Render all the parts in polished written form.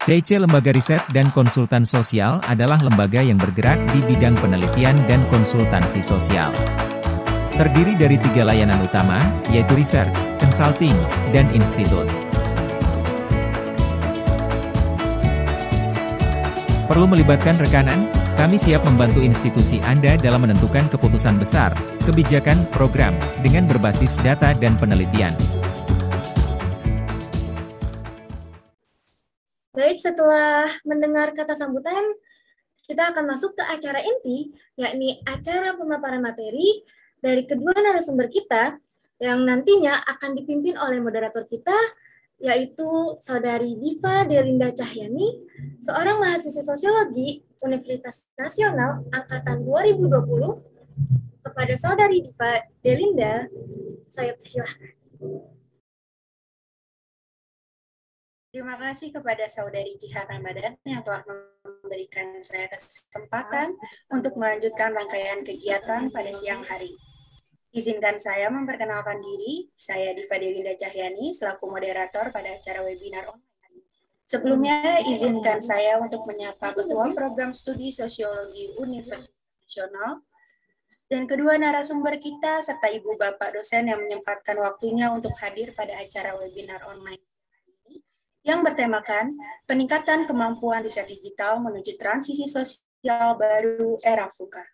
CIC Lembaga Riset dan Konsultan Sosial adalah lembaga yang bergerak di bidang penelitian dan konsultansi sosial. Terdiri dari 3 layanan utama, yaitu research, consulting, dan institut. Perlu melibatkan rekanan? Kami siap membantu institusi Anda dalam menentukan keputusan besar, kebijakan, program, dengan berbasis data dan penelitian. Baik, setelah mendengar kata sambutan, kita akan masuk ke acara inti, yakni acara pemaparan materi dari kedua narasumber kita, yang nantinya akan dipimpin oleh moderator kita, yaitu Saudari Diva Delinda Cahyani, seorang mahasiswa sosiologi Universitas Nasional Angkatan 2020. Kepada Saudari Diva Delinda, saya persilahkan. Terima kasih kepada Saudari Jihan Ramadan yang telah memberikan saya kesempatan untuk melanjutkan rangkaian kegiatan pada siang hari. Izinkan saya memperkenalkan diri, saya Diva Delinda Cahyani selaku moderator pada acara webinar online. Sebelumnya, izinkan saya untuk menyapa Ketua Program Studi Sosiologi Universitas Nasional dan kedua narasumber kita serta Ibu Bapak dosen yang menyempatkan waktunya untuk hadir pada acara webinar online yang bertemakan peningkatan kemampuan riset digital menuju transisi sosial baru era VUCA.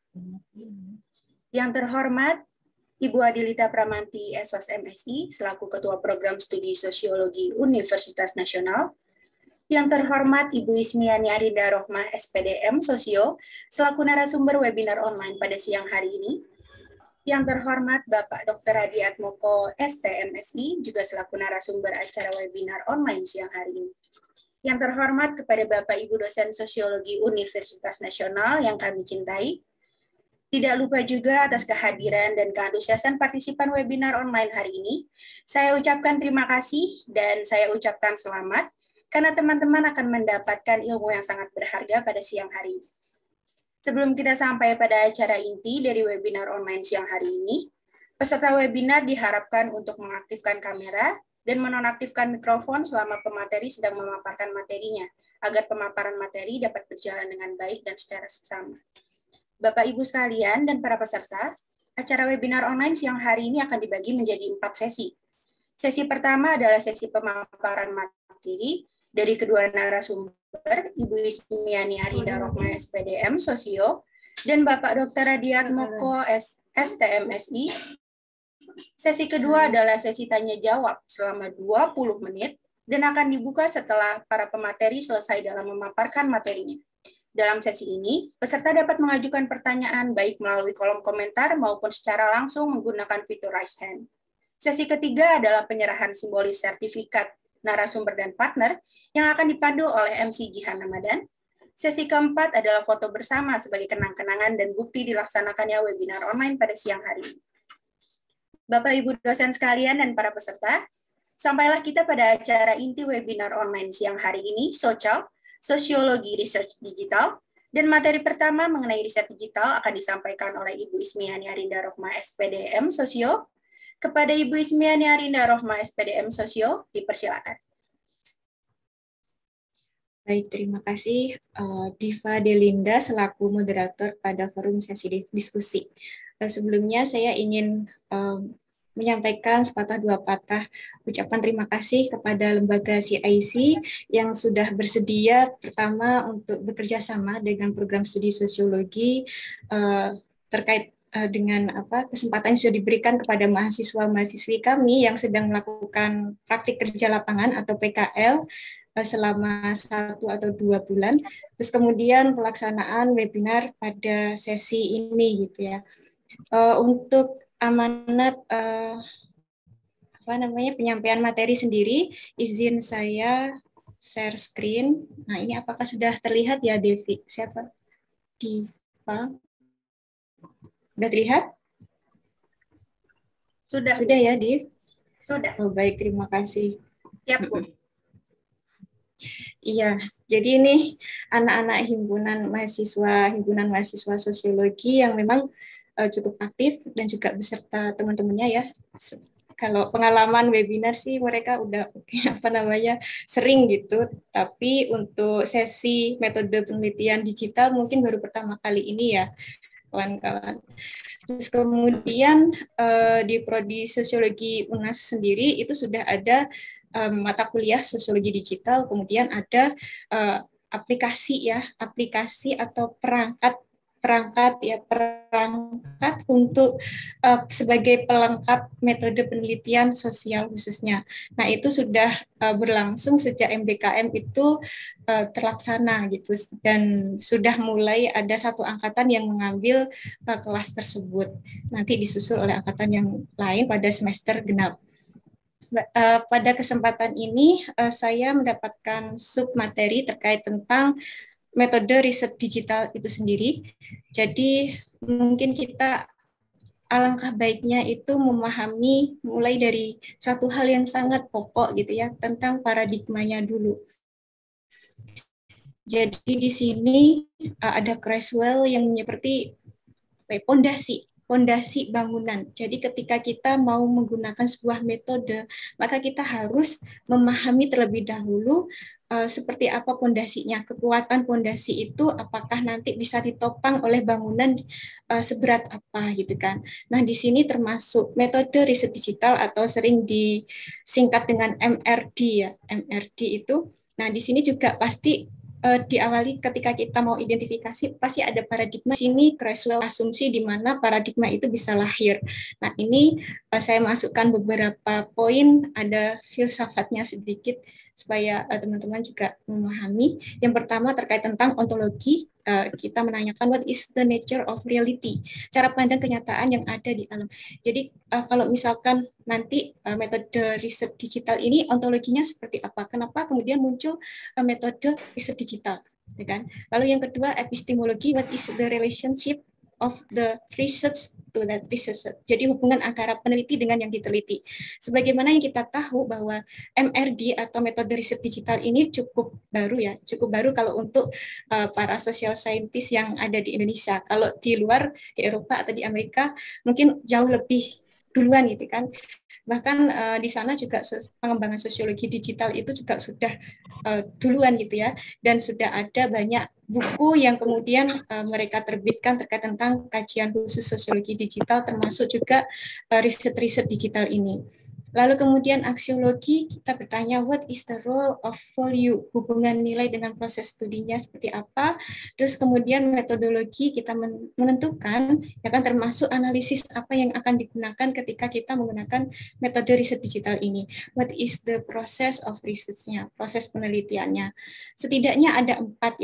Yang terhormat, Ibu Adilita Pramanti SOS MSI selaku Ketua Program Studi Sosiologi Universitas Nasional. Yang terhormat Ibu Ismiani Arinda Rohmah SPDM Sosio selaku narasumber webinar online pada siang hari ini. Yang terhormat Bapak Dr. Adi Atmoko STMSI juga selaku narasumber acara webinar online siang hari ini. Yang terhormat kepada Bapak Ibu dosen Sosiologi Universitas Nasional yang kami cintai. Tidak lupa juga atas kehadiran dan keantusiasan partisipan webinar online hari ini. Saya ucapkan terima kasih dan saya ucapkan selamat karena teman-teman akan mendapatkan ilmu yang sangat berharga pada siang hari ini. Sebelum kita sampai pada acara inti dari webinar online siang hari ini, peserta webinar diharapkan untuk mengaktifkan kamera dan menonaktifkan mikrofon selama pemateri sedang memaparkan materinya, agar pemaparan materi dapat berjalan dengan baik dan secara seksama. Bapak Ibu sekalian dan para peserta, acara webinar online siang hari ini akan dibagi menjadi 4 sesi. Sesi pertama adalah sesi pemaparan materi dari kedua narasumber, Ibu Ismiani Arinda Rohmah SPDM Sosio dan Bapak Dr. Adiat Moko STMSI. Sesi kedua adalah sesi tanya jawab selama 20 menit dan akan dibuka setelah para pemateri selesai dalam memaparkan materinya. Dalam sesi ini, peserta dapat mengajukan pertanyaan baik melalui kolom komentar maupun secara langsung menggunakan fitur raise hand. Sesi ketiga adalah penyerahan simbolis sertifikat narasumber dan partner yang akan dipandu oleh MC Jihan Ramadan. Sesi keempat adalah foto bersama sebagai kenang-kenangan dan bukti dilaksanakannya webinar online pada siang hari ini. Bapak Ibu dosen sekalian dan para peserta, sampailah kita pada acara inti webinar online siang hari ini, Sosiologi Research Digital, dan materi pertama mengenai riset digital akan disampaikan oleh Ibu Ismiani Arinda Rohmah SPDM Sosio. Kepada Ibu Ismiani Arinda Rohmah SPDM Sosio, dipersilakan. Baik, terima kasih Diva Delinda selaku moderator pada forum sesi diskusi. Sebelumnya saya ingin menyampaikan sepatah dua patah ucapan terima kasih kepada lembaga CIC yang sudah bersedia pertama untuk bekerja sama dengan program studi sosiologi terkait dengan kesempatan yang sudah diberikan kepada mahasiswa-mahasiswi kami yang sedang melakukan praktik kerja lapangan atau PKL selama 1 atau 2 bulan, terus kemudian pelaksanaan webinar pada sesi ini gitu ya. Untuk amanat penyampaian materi sendiri, izin saya share screen. Nah, ini apakah sudah terlihat ya, Devi? Siapa? Diva? Sudah terlihat? Sudah ya, Div? Sudah. Oh, baik, terima kasih. Siap, Bu. Iya, jadi ini anak-anak himpunan mahasiswa sosiologi yang memang cukup aktif dan juga beserta teman-temannya ya. Kalau pengalaman webinar sih mereka udah sering gitu. Tapi untuk sesi metode penelitian digital mungkin baru pertama kali ini ya, kawan-kawan. Terus kemudian di Prodi Sosiologi UNAS sendiri itu sudah ada mata kuliah sosiologi digital, kemudian ada aplikasi atau perangkat untuk sebagai pelengkap metode penelitian sosial khususnya. Nah, itu sudah berlangsung sejak MBKM itu terlaksana gitu, dan sudah mulai ada satu angkatan yang mengambil kelas tersebut. Nanti disusul oleh angkatan yang lain pada semester genap. Pada kesempatan ini saya mendapatkan submateri terkait tentang metode riset digital itu sendiri. Jadi mungkin kita alangkah baiknya itu memahami mulai dari satu hal yang sangat pokok gitu ya, tentang paradigmanya dulu. Jadi di sini ada Creswell yang seperti pondasi bangunan. Jadi ketika kita mau menggunakan sebuah metode, maka kita harus memahami terlebih dahulu seperti apa pondasinya, kekuatan pondasi itu apakah nanti bisa ditopang oleh bangunan seberat apa gitu kan. Nah, di sini termasuk metode riset digital atau sering disingkat dengan MRD ya. MRD itu. Nah, di sini juga pasti diawali ketika kita mau identifikasi pasti ada paradigma. Sini Creswell asumsi di mana paradigma itu bisa lahir. Nah, ini saya masukkan beberapa poin, ada filsafatnya sedikit supaya teman-teman juga memahami. Yang pertama terkait tentang ontologi, kita menanyakan what is the nature of reality, cara pandang kenyataan yang ada di alam. Jadi kalau misalkan nanti metode riset digital ini ontologinya seperti apa, kenapa kemudian muncul metode riset digital, ya kan? Lalu yang kedua epistemologi, what is the relationship of the research to that research. Jadi hubungan antara peneliti dengan yang diteliti. Sebagaimana yang kita tahu bahwa MRD atau metode riset digital ini cukup baru kalau untuk para social scientist yang ada di Indonesia. Kalau di luar, di Eropa atau di Amerika mungkin jauh lebih duluan gitu kan. Bahkan di sana juga pengembangan sosiologi digital itu juga sudah duluan gitu ya, dan sudah ada banyak buku yang kemudian mereka terbitkan terkait tentang kajian khusus sosiologi digital, termasuk juga riset-riset digital ini. Lalu kemudian aksiologi, kita bertanya what is the role of value, hubungan nilai dengan proses studinya seperti apa. Terus kemudian metodologi, kita menentukan ya kan, termasuk analisis apa yang akan digunakan ketika kita menggunakan metode riset digital ini. What is the process of research-nya, proses penelitiannya. Setidaknya ada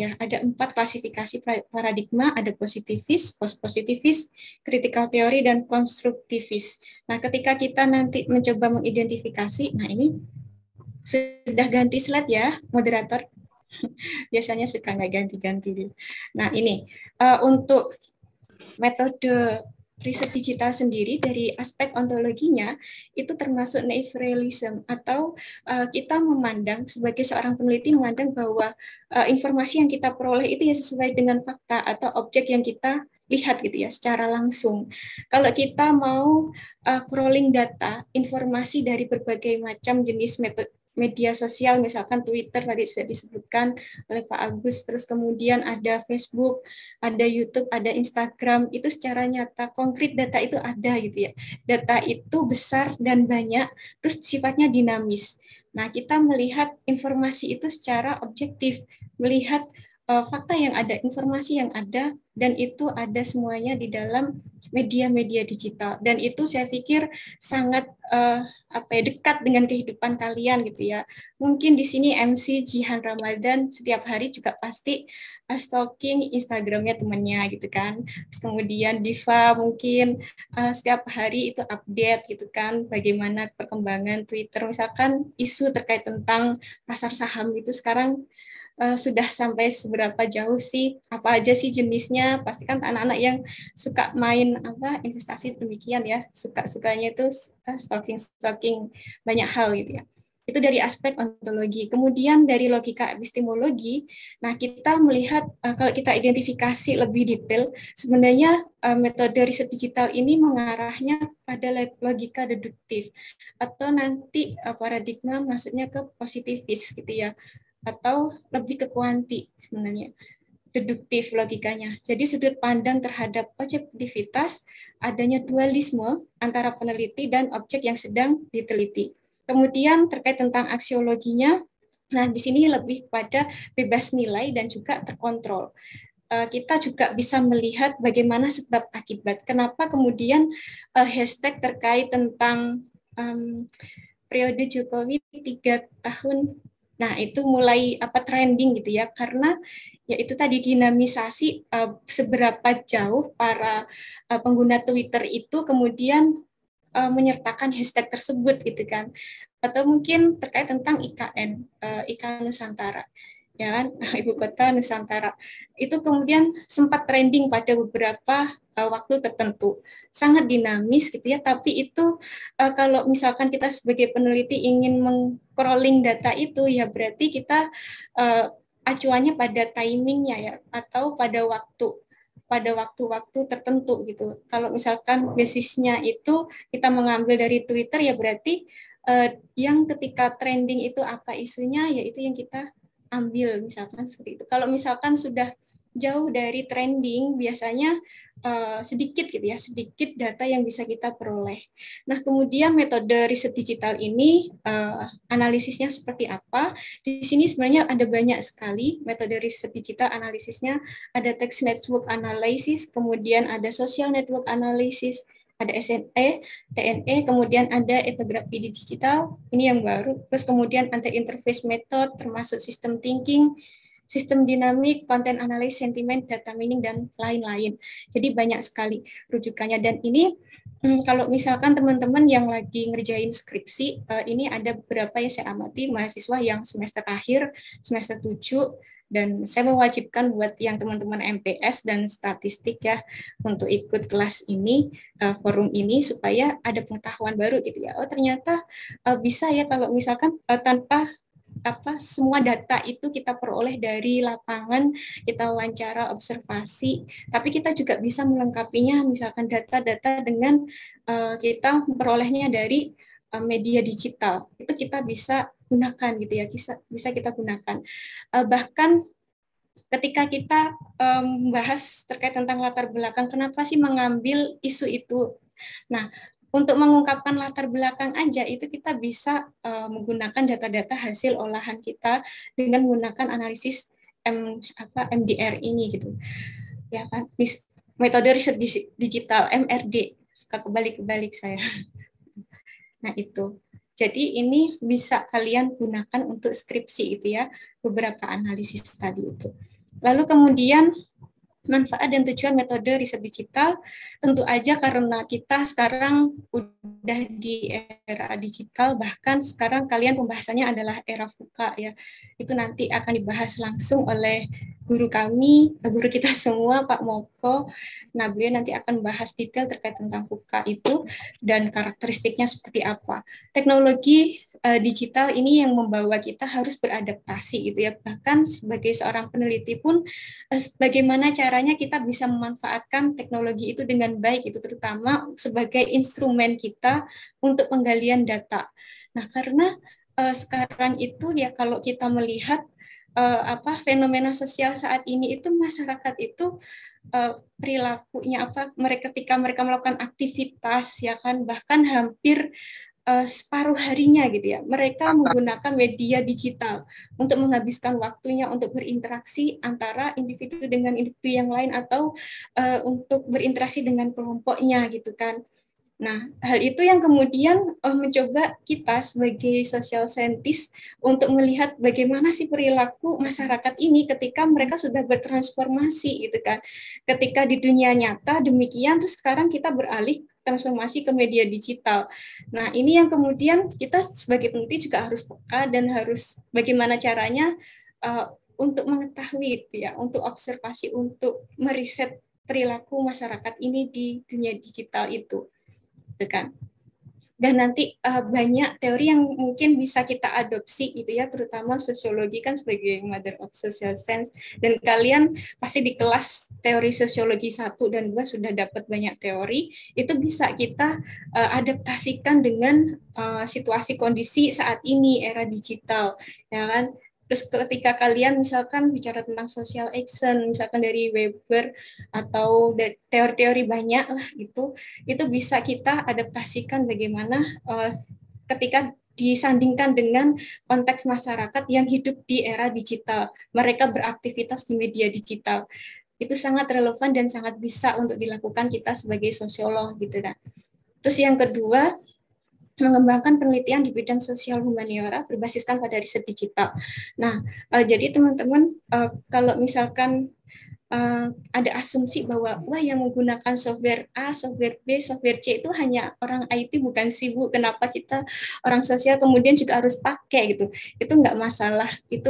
4 klasifikasi paradigma, ada positivis, post-positivis, critical theory, dan konstruktivis. Nah, ketika kita nanti mencoba mengidentifikasi, nah ini sudah ganti slide ya, moderator. Biasanya suka nggak ganti-ganti. Nah, ini untuk metode riset digital sendiri dari aspek ontologinya itu termasuk naive realism, atau kita memandang sebagai seorang peneliti memandang bahwa informasi yang kita peroleh itu ya sesuai dengan fakta atau objek yang kita lihat gitu ya secara langsung. Kalau kita mau crawling data, informasi dari berbagai macam jenis media sosial, misalkan Twitter tadi sudah disebutkan oleh Pak Agus, terus kemudian ada Facebook, ada YouTube, ada Instagram, itu secara nyata, konkret data itu ada gitu ya. Data itu besar dan banyak, terus sifatnya dinamis. Nah, kita melihat informasi itu secara objektif, melihat fakta yang ada, informasi yang ada, dan itu ada semuanya di dalam media-media digital. Dan itu saya pikir sangat dekat dengan kehidupan kalian gitu ya. Mungkin di sini MC Jihan Ramadan setiap hari juga pasti stalking Instagramnya temannya gitu kan. Terus kemudian Diva mungkin setiap hari itu update gitu kan, bagaimana perkembangan Twitter, misalkan isu terkait tentang pasar saham itu sekarang sudah sampai seberapa jauh sih, apa aja sih jenisnya. Pasti kan anak-anak yang suka main investasi demikian ya, sukanya itu stalking banyak hal gitu ya. Itu dari aspek ontologi. Kemudian dari logika epistemologi, nah kita melihat kalau kita identifikasi lebih detail, sebenarnya metode riset digital ini mengarahnya pada logika deduktif, atau nanti paradigma maksudnya ke positivis gitu ya, atau lebih ke kuanti sebenarnya. Deduktif logikanya. Jadi sudut pandang terhadap objektivitas, adanya dualisme antara peneliti dan objek yang sedang diteliti. Kemudian terkait tentang aksiologinya, nah di sini lebih pada bebas nilai dan juga terkontrol. Kita juga bisa melihat bagaimana sebab akibat. Kenapa kemudian hashtag terkait tentang periode Jokowi 3 tahun, nah itu mulai trending gitu ya, karena yaitu tadi dinamisasi seberapa jauh para pengguna Twitter itu kemudian menyertakan hashtag tersebut gitu kan, atau mungkin terkait tentang IKN, IKN Nusantara, ya kan, Ibu Kota Nusantara itu kemudian sempat trending pada beberapa waktu tertentu, sangat dinamis gitu ya, tapi itu kalau misalkan kita sebagai peneliti ingin meng-crawling data itu ya berarti kita acuannya pada timingnya ya, atau pada waktu-waktu tertentu gitu. Kalau misalkan basisnya itu kita mengambil dari Twitter ya berarti yang ketika trending itu apa isunya ya itu yang kita ambil misalkan seperti itu. Kalau misalkan sudah jauh dari trending biasanya sedikit gitu ya, sedikit data yang bisa kita peroleh. Nah, kemudian metode riset digital ini analisisnya seperti apa? Di sini sebenarnya ada banyak sekali metode riset digital analisisnya, ada text network analysis, kemudian ada social network analysis, ada SNE, TNE, kemudian ada etnografi digital, ini yang baru, terus kemudian ada interface method, termasuk system thinking, sistem dinamik, content analysis, sentiment, data meaning, dan lain-lain. Jadi banyak sekali rujukannya. Dan ini kalau misalkan teman-teman yang lagi ngerjain skripsi, ini ada beberapa yang saya amati mahasiswa yang semester akhir, semester 7, dan saya mewajibkan buat yang teman-teman MPS dan statistik ya untuk ikut kelas ini, forum ini, supaya ada pengetahuan baru gitu ya. Oh ternyata bisa ya kalau misalkan tanpa semua data itu kita peroleh dari lapangan, kita wawancara, observasi, tapi kita juga bisa melengkapinya misalkan data-data dengan kita memperolehnya dari media digital. Itu kita bisa gunakan gitu ya, bisa kita gunakan. Bahkan ketika kita membahas terkait tentang latar belakang, kenapa sih mengambil isu itu? Nah, untuk mengungkapkan latar belakang aja itu kita bisa menggunakan data-data hasil olahan kita dengan menggunakan analisis MDR ini gitu. Ya kan? Metode riset digital MRD. Suka kebalik-kebalik saya. Nah, itu. Jadi ini bisa kalian gunakan untuk skripsi itu ya, beberapa analisis tadi itu. Lalu kemudian manfaat dan tujuan metode riset digital, tentu aja karena kita sekarang udah di era digital, bahkan sekarang kalian pembahasannya adalah era VUCA ya. Itu nanti akan dibahas langsung oleh guru kami, guru kita semua, Pak Moko. Nah, beliau nanti akan bahas detail terkait tentang VUCA itu dan karakteristiknya seperti apa. Teknologi digital ini yang membawa kita harus beradaptasi gitu ya. Bahkan sebagai seorang peneliti pun bagaimana caranya kita bisa memanfaatkan teknologi itu dengan baik itu, terutama sebagai instrumen kita untuk penggalian data. Nah, karena sekarang itu ya kalau kita melihat fenomena sosial saat ini itu masyarakat itu perilakunya ketika mereka melakukan aktivitas ya kan, bahkan hampir separuh harinya gitu ya, mereka menggunakan media digital untuk menghabiskan waktunya untuk berinteraksi antara individu dengan individu yang lain atau untuk berinteraksi dengan kelompoknya gitu kan. Nah, hal itu yang kemudian mencoba kita sebagai social scientist untuk melihat bagaimana sih perilaku masyarakat ini ketika mereka sudah bertransformasi gitu kan. Ketika di dunia nyata demikian, terus sekarang kita beralih transformasi ke media digital. Nah, ini yang kemudian kita sebagai peneliti juga harus peka dan harus bagaimana caranya untuk mengetahui itu ya, untuk observasi, untuk meriset perilaku masyarakat ini di dunia digital itu. Kan. Dan nanti banyak teori yang mungkin bisa kita adopsi gitu ya, terutama sosiologi kan sebagai mother of social science, dan kalian pasti di kelas teori sosiologi 1 dan 2 sudah dapat banyak teori, itu bisa kita adaptasikan dengan situasi kondisi saat ini, era digital, ya kan? Terus ketika kalian misalkan bicara tentang social action, misalkan dari Weber atau dari teori-teori banyak lah gitu, itu bisa kita adaptasikan bagaimana ketika disandingkan dengan konteks masyarakat yang hidup di era digital, mereka beraktivitas di media digital. Itu sangat relevan dan sangat bisa untuk dilakukan kita sebagai sosiolog gitu kan. Terus yang kedua, mengembangkan penelitian di bidang sosial humaniora berbasiskan pada riset digital. Nah, jadi teman-teman, kalau misalkan ada asumsi bahwa wah yang menggunakan software A, software B, software C itu hanya orang IT, bukan sih Bu, kenapa kita orang sosial kemudian juga harus pakai gitu. Itu nggak masalah. Itu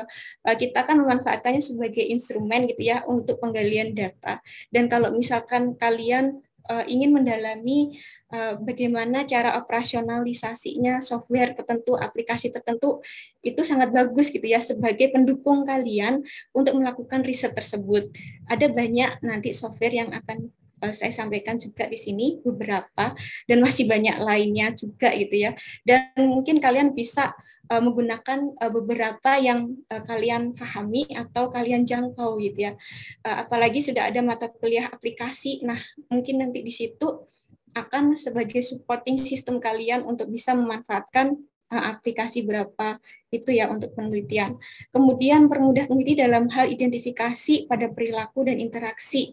kita kan memanfaatkannya sebagai instrumen gitu ya untuk penggalian data. Dan kalau misalkan kalian ingin mendalami bagaimana cara operasionalisasinya software tertentu, aplikasi tertentu, itu sangat bagus gitu ya sebagai pendukung kalian untuk melakukan riset tersebut. Ada banyak nanti software yang akan saya sampaikan juga di sini beberapa, dan masih banyak lainnya juga gitu ya. Dan mungkin kalian bisa menggunakan beberapa yang kalian pahami atau kalian jangkau gitu ya. Apalagi sudah ada mata kuliah aplikasi. Nah, mungkin nanti di situ akan sebagai supporting system kalian untuk bisa memanfaatkan aplikasi berapa itu ya untuk penelitian. Kemudian permudah peneliti dalam hal identifikasi pada perilaku dan interaksi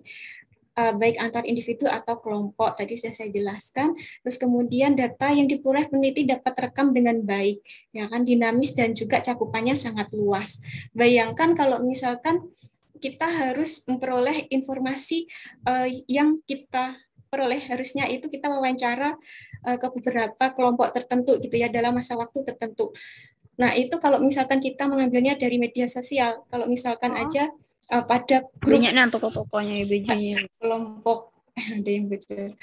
baik antar individu atau kelompok, tadi sudah saya jelaskan. Terus kemudian data yang diperoleh peneliti dapat terekam dengan baik, ya kan, dinamis dan juga cakupannya sangat luas. Bayangkan kalau misalkan kita harus memperoleh informasi yang kita peroleh, harusnya itu kita wawancara ke beberapa kelompok tertentu gitu ya dalam masa waktu tertentu. Nah, itu kalau misalkan kita mengambilnya dari media sosial, kalau misalkan aja pada grup toko-tokonya BJ-nya. Kelompok ada yang bocor.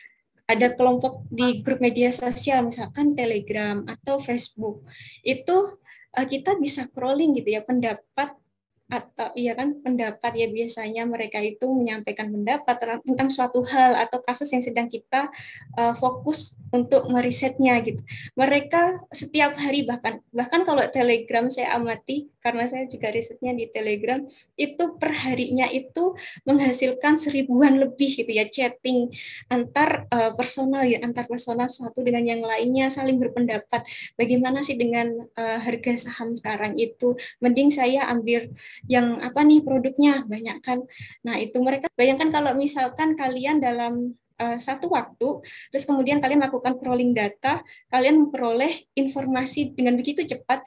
Ada kelompok di grup media sosial misalkan Telegram atau Facebook. Itu kita bisa crawling gitu ya pendapat atau iya kan pendapat ya, biasanya mereka itu menyampaikan pendapat tentang suatu hal atau kasus yang sedang kita fokus untuk merisetnya gitu. Mereka setiap hari bahkan kalau Telegram saya amati karena saya juga risetnya di Telegram, itu per harinya itu menghasilkan 1000-an lebih gitu ya chatting antar personal ya, antar personal satu dengan yang lainnya saling berpendapat bagaimana sih dengan harga saham sekarang itu, mending saya ambil yang apa nih produknya banyak kan. Nah itu mereka bayangkan kalau misalkan kalian dalam satu waktu, terus kemudian kalian lakukan crawling data, kalian memperoleh informasi dengan begitu cepat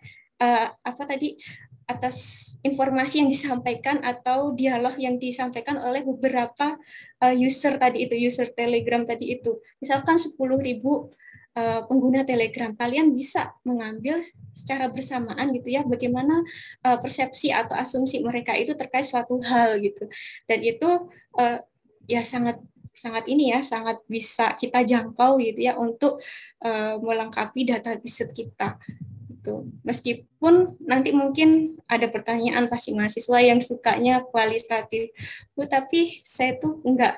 atas informasi yang disampaikan atau dialog yang disampaikan oleh beberapa user tadi itu, user Telegram tadi itu. Misalkan 10.000 pengguna Telegram, kalian bisa mengambil secara bersamaan gitu ya bagaimana persepsi atau asumsi mereka itu terkait suatu hal gitu, dan itu ya sangat bisa kita jangkau gitu ya untuk melengkapi data riset kita gitu. Meskipun nanti mungkin ada pertanyaan pasti mahasiswa yang sukanya kualitatif, tapi saya tuh nggak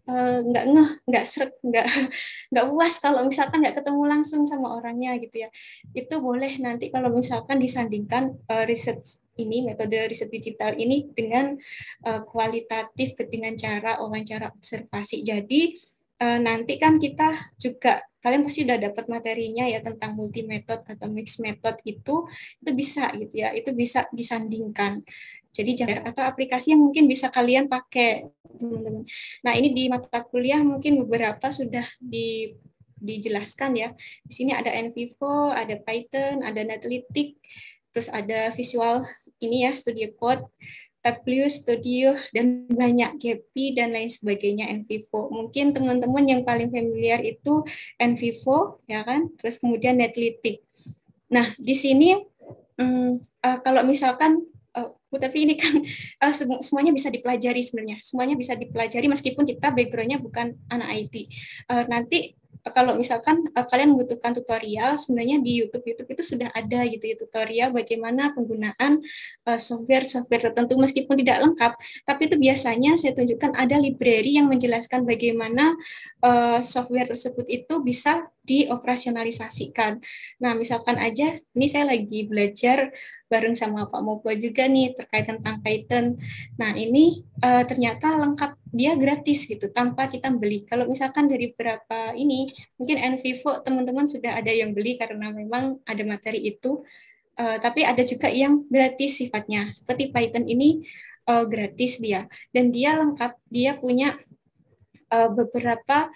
puas kalau misalkan nggak ketemu langsung sama orangnya gitu ya. Itu boleh nanti kalau misalkan disandingkan riset ini, metode riset digital ini dengan kualitatif dengan cara wawancara observasi. Jadi nanti kan kita juga, kalian pasti udah dapat materinya ya tentang multi method atau mixed method itu bisa gitu ya, itu bisa disandingkan. Jadi atau aplikasi yang mungkin bisa kalian pakai, teman-teman. Nah, ini di mata kuliah mungkin beberapa sudah dijelaskan ya. Di sini ada NVivo, ada Python, ada Netlytics, terus ada Visual ini ya, Studio Code, Tableau Studio, dan banyak Gephi dan lain sebagainya NVivo. Mungkin teman-teman yang paling familiar itu NVivo ya kan, terus kemudian Netlytics. Nah, di sini kalau misalkan tapi ini kan semuanya bisa dipelajari sebenarnya. Semuanya bisa dipelajari meskipun kita background-nya bukan anak IT. Nanti kalau misalkan kalian membutuhkan tutorial, sebenarnya di YouTube itu sudah ada gitu ya tutorial bagaimana penggunaan software tertentu meskipun tidak lengkap, tapi itu biasanya saya tunjukkan ada library yang menjelaskan bagaimana software tersebut itu bisa dioperasionalisasikan. Nah, misalkan aja ini saya lagi belajar bareng sama Pak Mopo juga nih terkait tentang Python. Nah, ini ternyata lengkap, dia gratis gitu tanpa kita beli. Kalau misalkan dari beberapa ini, mungkin NVivo teman-teman sudah ada yang beli karena memang ada materi itu, tapi ada juga yang gratis sifatnya. Seperti Python ini gratis dia, dan dia lengkap, dia punya beberapa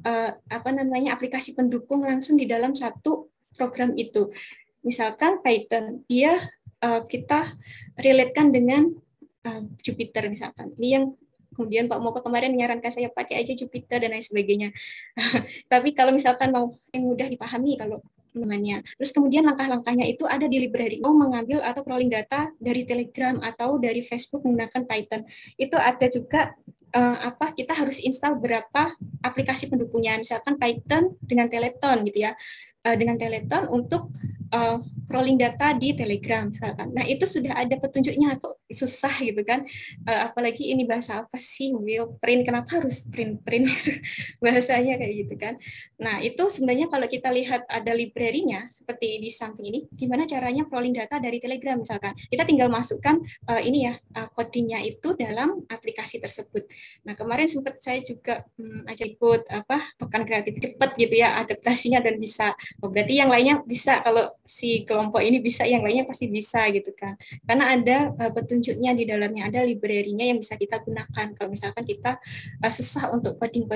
aplikasi pendukung langsung di dalam satu program itu. Misalkan Python, dia kita relatekan dengan Jupyter misalkan. Ini yang kemudian Pak Moko kemarin menyarankan saya pakai aja Jupyter dan lain sebagainya. Tapi kalau misalkan mau yang mudah dipahami kalau namanya. Terus kemudian langkah-langkahnya itu ada di library. Mau mengambil atau crawling data dari Telegram atau dari Facebook menggunakan Python. Itu ada juga kita harus install berapa aplikasi pendukungnya. Misalkan Python dengan Teleton gitu ya. Dengan Teleton untuk crawling data di Telegram misalkan. Nah, itu sudah ada petunjuknya, kok susah gitu kan. Apalagi ini bahasa apa sih? Will print, kenapa harus print bahasanya kayak gitu kan. Nah, itu sebenarnya kalau kita lihat ada library-nya seperti di samping ini, gimana caranya crawling data dari Telegram misalkan. Kita tinggal masukkan codingnya itu dalam aplikasi tersebut. Nah, kemarin sempat saya juga ikut pekan kreatif cepat gitu ya, adaptasinya dan bisa. Oh, berarti yang lainnya bisa, kalau si kelompok ini bisa, yang lainnya pasti bisa gitu kan. Karena ada petunjuknya di dalamnya, ada library-nya yang bisa kita gunakan. Kalau misalkan kita susah untuk coding,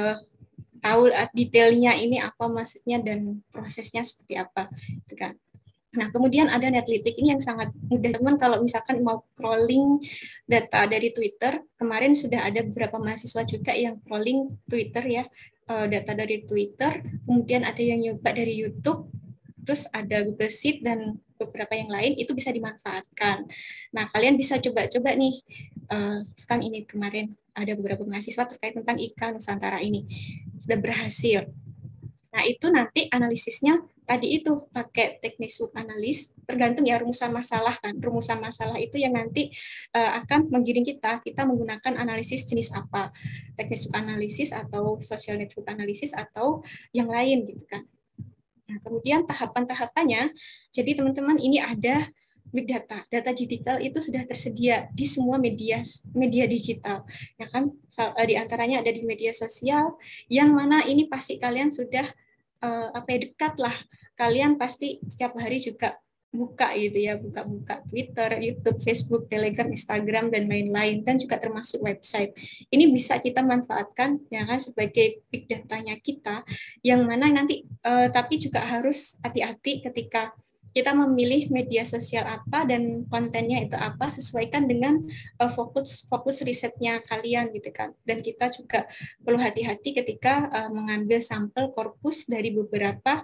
tahu detailnya ini apa maksudnya dan prosesnya seperti apa gitu kan. Nah, kemudian ada Netlytic ini yang sangat mudah teman kalau misalkan mau crawling data dari Twitter. Kemarin sudah ada beberapa mahasiswa juga yang crawling Twitter ya, data dari Twitter, kemudian ada yang nyoba dari YouTube, terus ada Google Sheet dan beberapa yang lain, itu bisa dimanfaatkan. Nah, kalian bisa coba-coba nih, sekarang ini kemarin ada beberapa mahasiswa terkait tentang ikan Nusantara ini, sudah berhasil. Nah, itu nanti analisisnya tadi itu pakai teknik subanalis, tergantung ya rumusan masalah kan. Rumusan masalah itu yang nanti akan menggiring kita menggunakan analisis jenis apa, teknik subanalisis atau social network analysis atau yang lain gitu kan. Nah, kemudian tahapan-tahapannya, jadi teman-teman ini ada big data, data digital itu sudah tersedia di semua media digital, ya kan? Di antaranya ada di media sosial, yang mana ini pasti kalian sudah dekat lah, kalian pasti setiap hari juga buka gitu ya, buka Twitter, YouTube, Facebook, Telegram, Instagram dan lain-lain, dan juga termasuk website. Ini bisa kita manfaatkan ya kan sebagai big datanya kita, yang mana nanti tapi juga harus hati-hati ketika kita memilih media sosial apa dan kontennya itu apa, sesuaikan dengan fokus risetnya kalian gitu kan. Dan kita juga perlu hati-hati ketika mengambil sampel korpus dari beberapa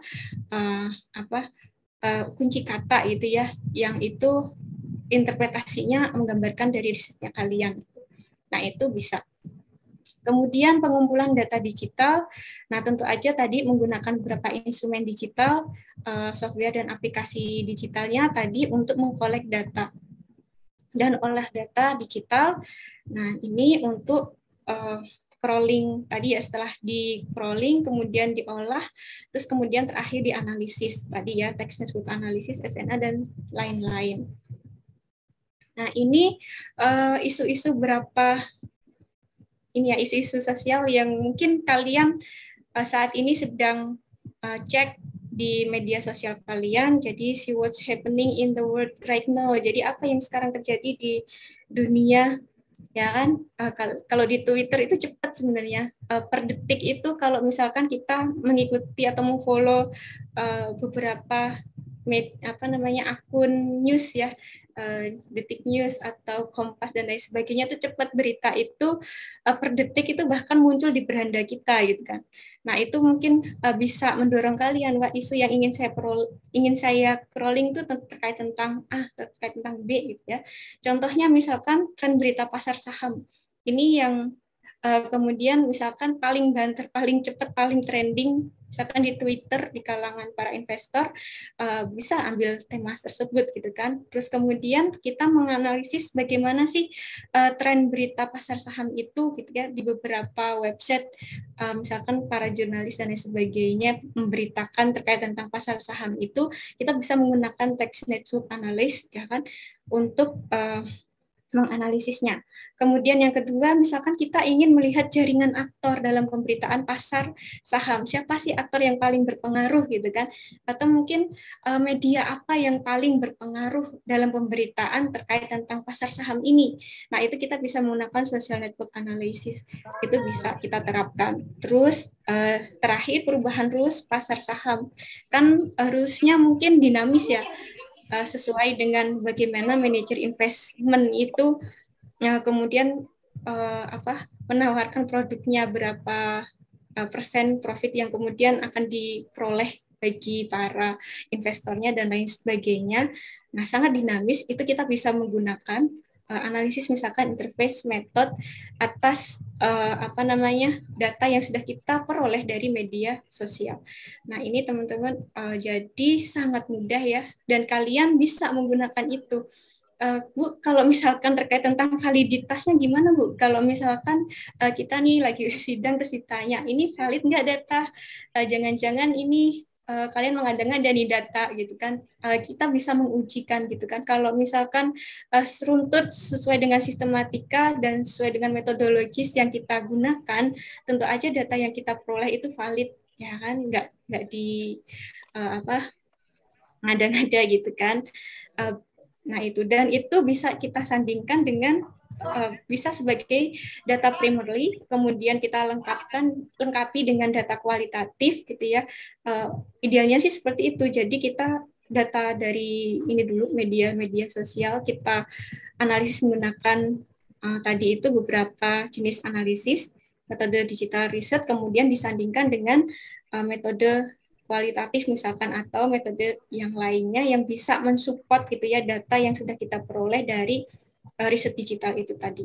kunci kata gitu ya, yang itu interpretasinya menggambarkan dari risetnya kalian. Nah, itu bisa. Kemudian pengumpulan data digital, nah tentu aja tadi menggunakan beberapa instrumen digital, software dan aplikasi digitalnya tadi untuk mengkolek data dan olah data digital. Nah, ini untuk crawling tadi ya, setelah di crawling kemudian diolah, terus kemudian terakhir dianalisis tadi ya, text network analysis, SNA dan lain-lain. Nah, ini isu-isu isu-isu sosial yang mungkin kalian saat ini sedang cek di media sosial kalian. Jadi see what's happening in the world right now. Jadi apa yang sekarang terjadi di dunia, ya kan? Kalau di Twitter itu cepat sebenarnya, per detik itu kalau misalkan kita mengikuti atau memfollow beberapa akun news ya, Detik News atau Kompas dan lain sebagainya, itu cepat berita itu per detik itu bahkan muncul di beranda kita gitu kan. Nah, itu mungkin bisa mendorong kalian, Wak, isu yang ingin saya crawling itu terkait tentang terkait tentang B gitu ya. Contohnya misalkan tren berita pasar saham. Ini yang kemudian misalkan paling banter, paling cepat, paling trending, misalkan di Twitter di kalangan para investor, bisa ambil tema tersebut gitu kan. Terus kemudian kita menganalisis bagaimana sih tren berita pasar saham itu gitu ya di beberapa website, misalkan para jurnalis dan lain sebagainya memberitakan terkait tentang pasar saham itu, kita bisa menggunakan text network analysis ya kan untuk menganalisisnya. Kemudian yang kedua, misalkan kita ingin melihat jaringan aktor dalam pemberitaan pasar saham. Siapa sih aktor yang paling berpengaruh gitu kan? Atau mungkin media apa yang paling berpengaruh dalam pemberitaan terkait tentang pasar saham ini. Nah, itu kita bisa menggunakan social network analysis. Itu bisa kita terapkan. Terus terakhir perubahan rules pasar saham. Kan rules-nya mungkin dinamis ya. Sesuai dengan bagaimana manajer investment itu kemudian menawarkan produknya berapa persen profit yang kemudian akan diperoleh bagi para investornya dan lain sebagainya. Nah, sangat dinamis, itu kita bisa menggunakan analisis misalkan interface method atas data yang sudah kita peroleh dari media sosial. Nah, ini teman-teman jadi sangat mudah ya, dan kalian bisa menggunakan itu. Bu, kalau misalkan terkait tentang validitasnya gimana Bu? Kalau misalkan kita nih lagi sidang terus ditanya, ini valid nggak data? Jangan-jangan ini kalian mengada-ngada nih data gitu kan, kita bisa mengujikan gitu kan. Kalau misalkan runtut sesuai dengan sistematika dan sesuai dengan metodologis yang kita gunakan, tentu aja data yang kita peroleh itu valid ya kan, nggak di ngada-ngada gitu kan. Nah itu, dan itu bisa kita sandingkan dengan bisa sebagai data primarily, kemudian kita lengkapi dengan data kualitatif gitu ya. Idealnya sih seperti itu. Jadi kita data dari ini dulu media sosial kita analisis menggunakan tadi itu beberapa jenis analisis, metode digital research, kemudian disandingkan dengan metode kualitatif misalkan atau metode yang lainnya yang bisa mensupport gitu ya data yang sudah kita peroleh dari riset digital itu tadi.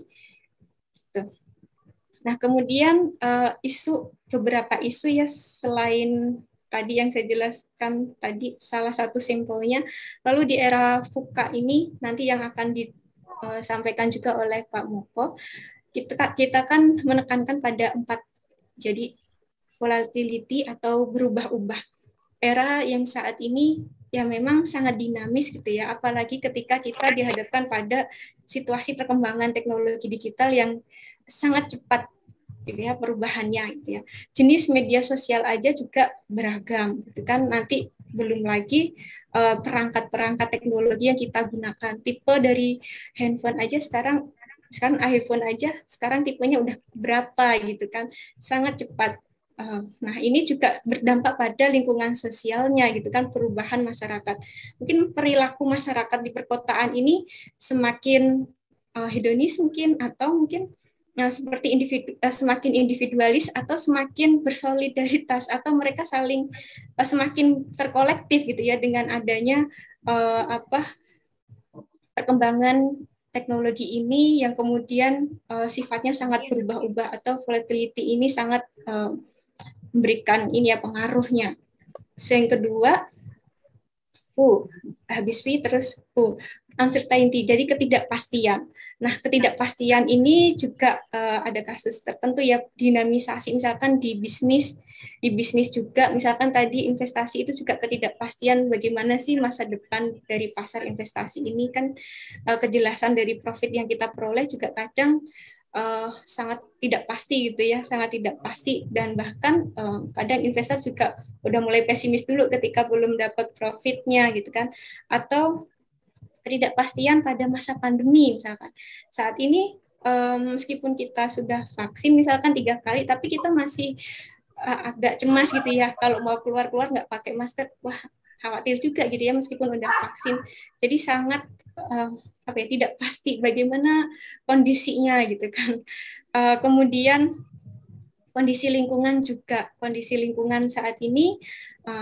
Nah, kemudian beberapa isu ya selain tadi yang saya jelaskan tadi, salah satu simpelnya. Lalu di era VUCA ini nanti yang akan disampaikan juga oleh Pak Moko, kita kan menekankan pada 4, jadi volatility atau berubah-ubah. Era yang saat ini ya memang sangat dinamis gitu ya, apalagi ketika kita dihadapkan pada situasi perkembangan teknologi digital yang sangat cepat gitu ya perubahannya gitu ya. Jenis media sosial aja juga beragam gitu kan, nanti belum lagi perangkat-perangkat teknologi yang kita gunakan. Tipe dari handphone aja sekarang iPhone aja sekarang tipenya udah berapa gitu kan, sangat cepat. Nah, ini juga berdampak pada lingkungan sosialnya gitu kan, perubahan masyarakat. Mungkin perilaku masyarakat di perkotaan ini semakin hedonis mungkin, atau mungkin seperti semakin individualis atau semakin bersolidaritas, atau mereka saling semakin terkolektif gitu ya dengan adanya perkembangan teknologi ini yang kemudian sifatnya sangat berubah-ubah, atau volatility ini sangat memberikan ini ya pengaruhnya. Yang kedua, habis V terus uncertainty, jadi ketidakpastian. Nah, ketidakpastian ini juga ada kasus tertentu ya, dinamisasi misalkan di bisnis juga, misalkan tadi investasi itu juga ketidakpastian bagaimana sih masa depan dari pasar investasi ini kan, kejelasan dari profit yang kita peroleh juga kadang sangat tidak pasti gitu ya, sangat tidak pasti, dan bahkan kadang investor juga udah mulai pesimis dulu ketika belum dapat profitnya gitu kan. Atau ketidakpastian pada masa pandemi misalkan. Saat ini meskipun kita sudah vaksin misalkan 3 kali, tapi kita masih agak cemas gitu ya, kalau mau keluar nggak pakai masker, wah khawatir juga gitu ya meskipun udah vaksin. Jadi sangat tidak pasti bagaimana kondisinya gitu kan. Kemudian kondisi lingkungan juga, kondisi lingkungan saat ini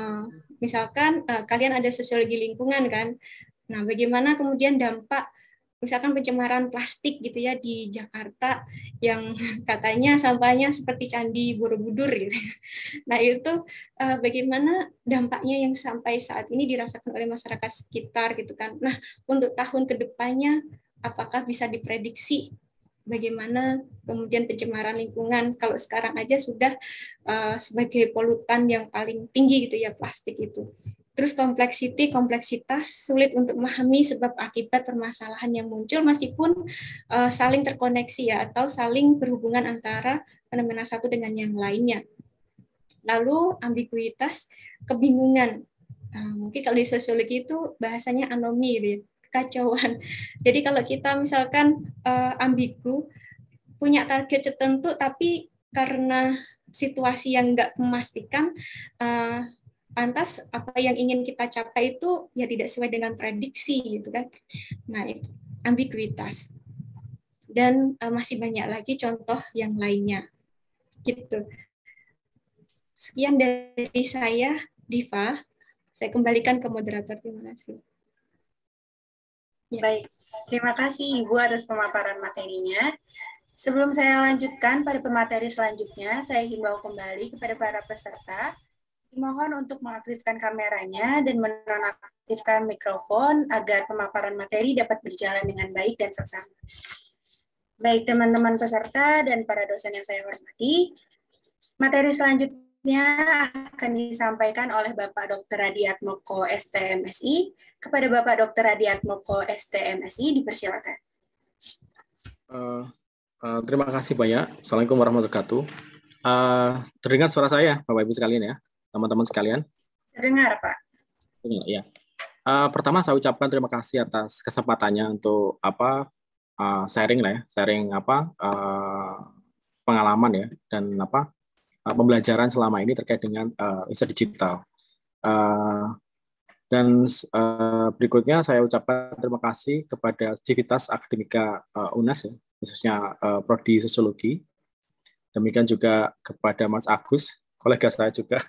misalkan kalian ada sosiologi lingkungan kan. Nah, bagaimana kemudian dampak misalkan pencemaran plastik gitu ya di Jakarta yang katanya sampahnya seperti Candi Borobudur gitu. Nah itu bagaimana dampaknya yang sampai saat ini dirasakan oleh masyarakat sekitar gitu kan. Nah untuk tahun kedepannya apakah bisa diprediksi bagaimana kemudian pencemaran lingkungan kalau sekarang aja sudah sebagai polutan yang paling tinggi gitu ya plastik itu. Terus kompleksitas sulit untuk memahami sebab akibat permasalahan yang muncul meskipun saling terkoneksi ya atau saling berhubungan antara fenomena satu dengan yang lainnya. Lalu ambiguitas, kebingungan. Mungkin kalau di sosiologi itu bahasanya anomi gitu ya, kekacauan. Jadi kalau kita misalkan ambigu, punya target tertentu tapi karena situasi yang nggak memastikan, lantas apa yang ingin kita capai itu ya tidak sesuai dengan prediksi gitu kan. Nah, itu ambiguitas. Dan masih banyak lagi contoh yang lainnya. Gitu. Sekian dari saya, Diva. Saya kembalikan ke moderator. Terima kasih. Ya. Baik, terima kasih Ibu atas pemaparan materinya. Sebelum saya lanjutkan pada pemateri selanjutnya, saya himbau kembali kepada para peserta dimohon untuk mengaktifkan kameranya dan menonaktifkan mikrofon agar pemaparan materi dapat berjalan dengan baik dan seksama. Baik teman-teman peserta dan para dosen yang saya hormati, materi selanjutnya akan disampaikan oleh Bapak Dr. Radiatmoko STMSI. Kepada Bapak Dr. Radiatmoko STMSI, dipersilakan. Terima kasih banyak. Assalamualaikum warahmatullahi wabarakatuh. Terdengar suara saya, Bapak Ibu sekalian ya? Teman-teman sekalian. Terdengar, Pak. Ya. Pertama saya ucapkan terima kasih atas kesempatannya untuk sharing lah ya, pengalaman ya dan pembelajaran selama ini terkait dengan riset digital. Dan berikutnya saya ucapkan terima kasih kepada Civitas Akademika UNAS ya, khususnya Prodi Sosiologi. Demikian juga kepada Mas Agus, kolega saya juga.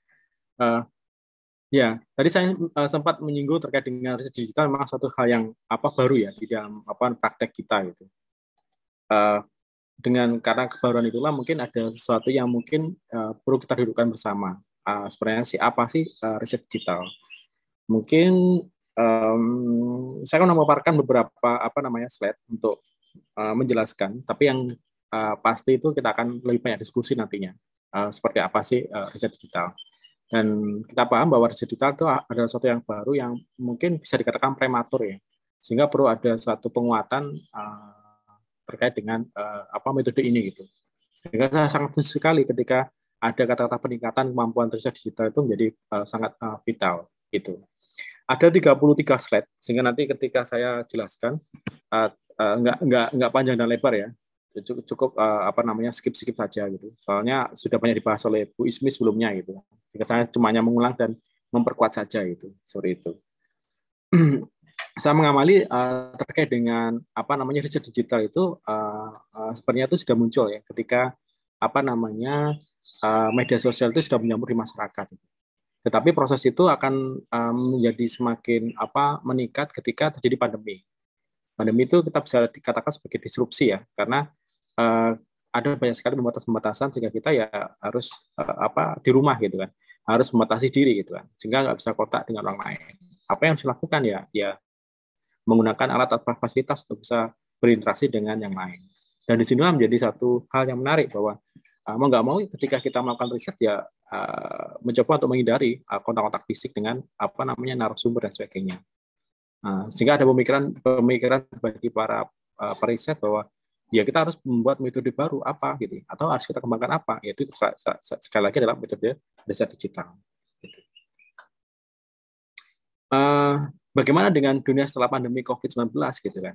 Ya, tadi saya sempat menyinggung terkait dengan riset digital memang suatu hal yang baru ya di dalam praktek kita gitu. Karena kebaruan itulah mungkin ada sesuatu yang mungkin perlu kita dudukkan bersama. Sebenarnya apa sih riset digital? Mungkin saya akan memaparkan beberapa slide untuk menjelaskan, tapi yang pasti itu kita akan lebih banyak diskusi nantinya. Seperti apa sih riset digital? Dan kita paham bahwa riset digital itu adalah sesuatu yang baru yang mungkin bisa dikatakan prematur ya, sehingga perlu ada suatu penguatan terkait dengan metode ini gitu. Sehingga saya sangat setuju sekali ketika ada kata-kata peningkatan kemampuan riset digital itu menjadi sangat vital gitu. Ada 33 slide, sehingga nanti ketika saya jelaskan nggak panjang dan lebar ya, cukup skip saja gitu. Soalnya sudah banyak dibahas oleh Bu Ismi sebelumnya gitu. Sehingga saya cuma hanya mengulang dan memperkuat saja itu, seperti itu. Saya mengamali terkait dengan riset digital itu sebenarnya itu sudah muncul ya ketika media sosial itu sudah menyambut di masyarakat. Tetapi proses itu akan menjadi semakin meningkat ketika terjadi pandemi. Pandemi itu kita bisa dikatakan sebagai disrupsi ya, karena ada banyak sekali pembatasan sehingga kita ya harus di rumah gitu kan, harus membatasi diri gitu kan, sehingga nggak bisa kontak dengan orang lain. Apa yang harus dilakukan ya menggunakan alat atau fasilitas untuk bisa berinteraksi dengan yang lain. Dan di sinilah menjadi satu hal yang menarik bahwa mau nggak mau ketika kita melakukan riset ya mencoba untuk menghindari kontak-kontak fisik dengan narasumber dan sebagainya. Sehingga ada pemikiran bagi para periset bahwa ya kita harus membuat metode baru gitu, atau harus kita kembangkan yaitu sekali lagi adalah metode riset digital. Gitu. Bagaimana dengan dunia setelah pandemi COVID-19 gitu kan?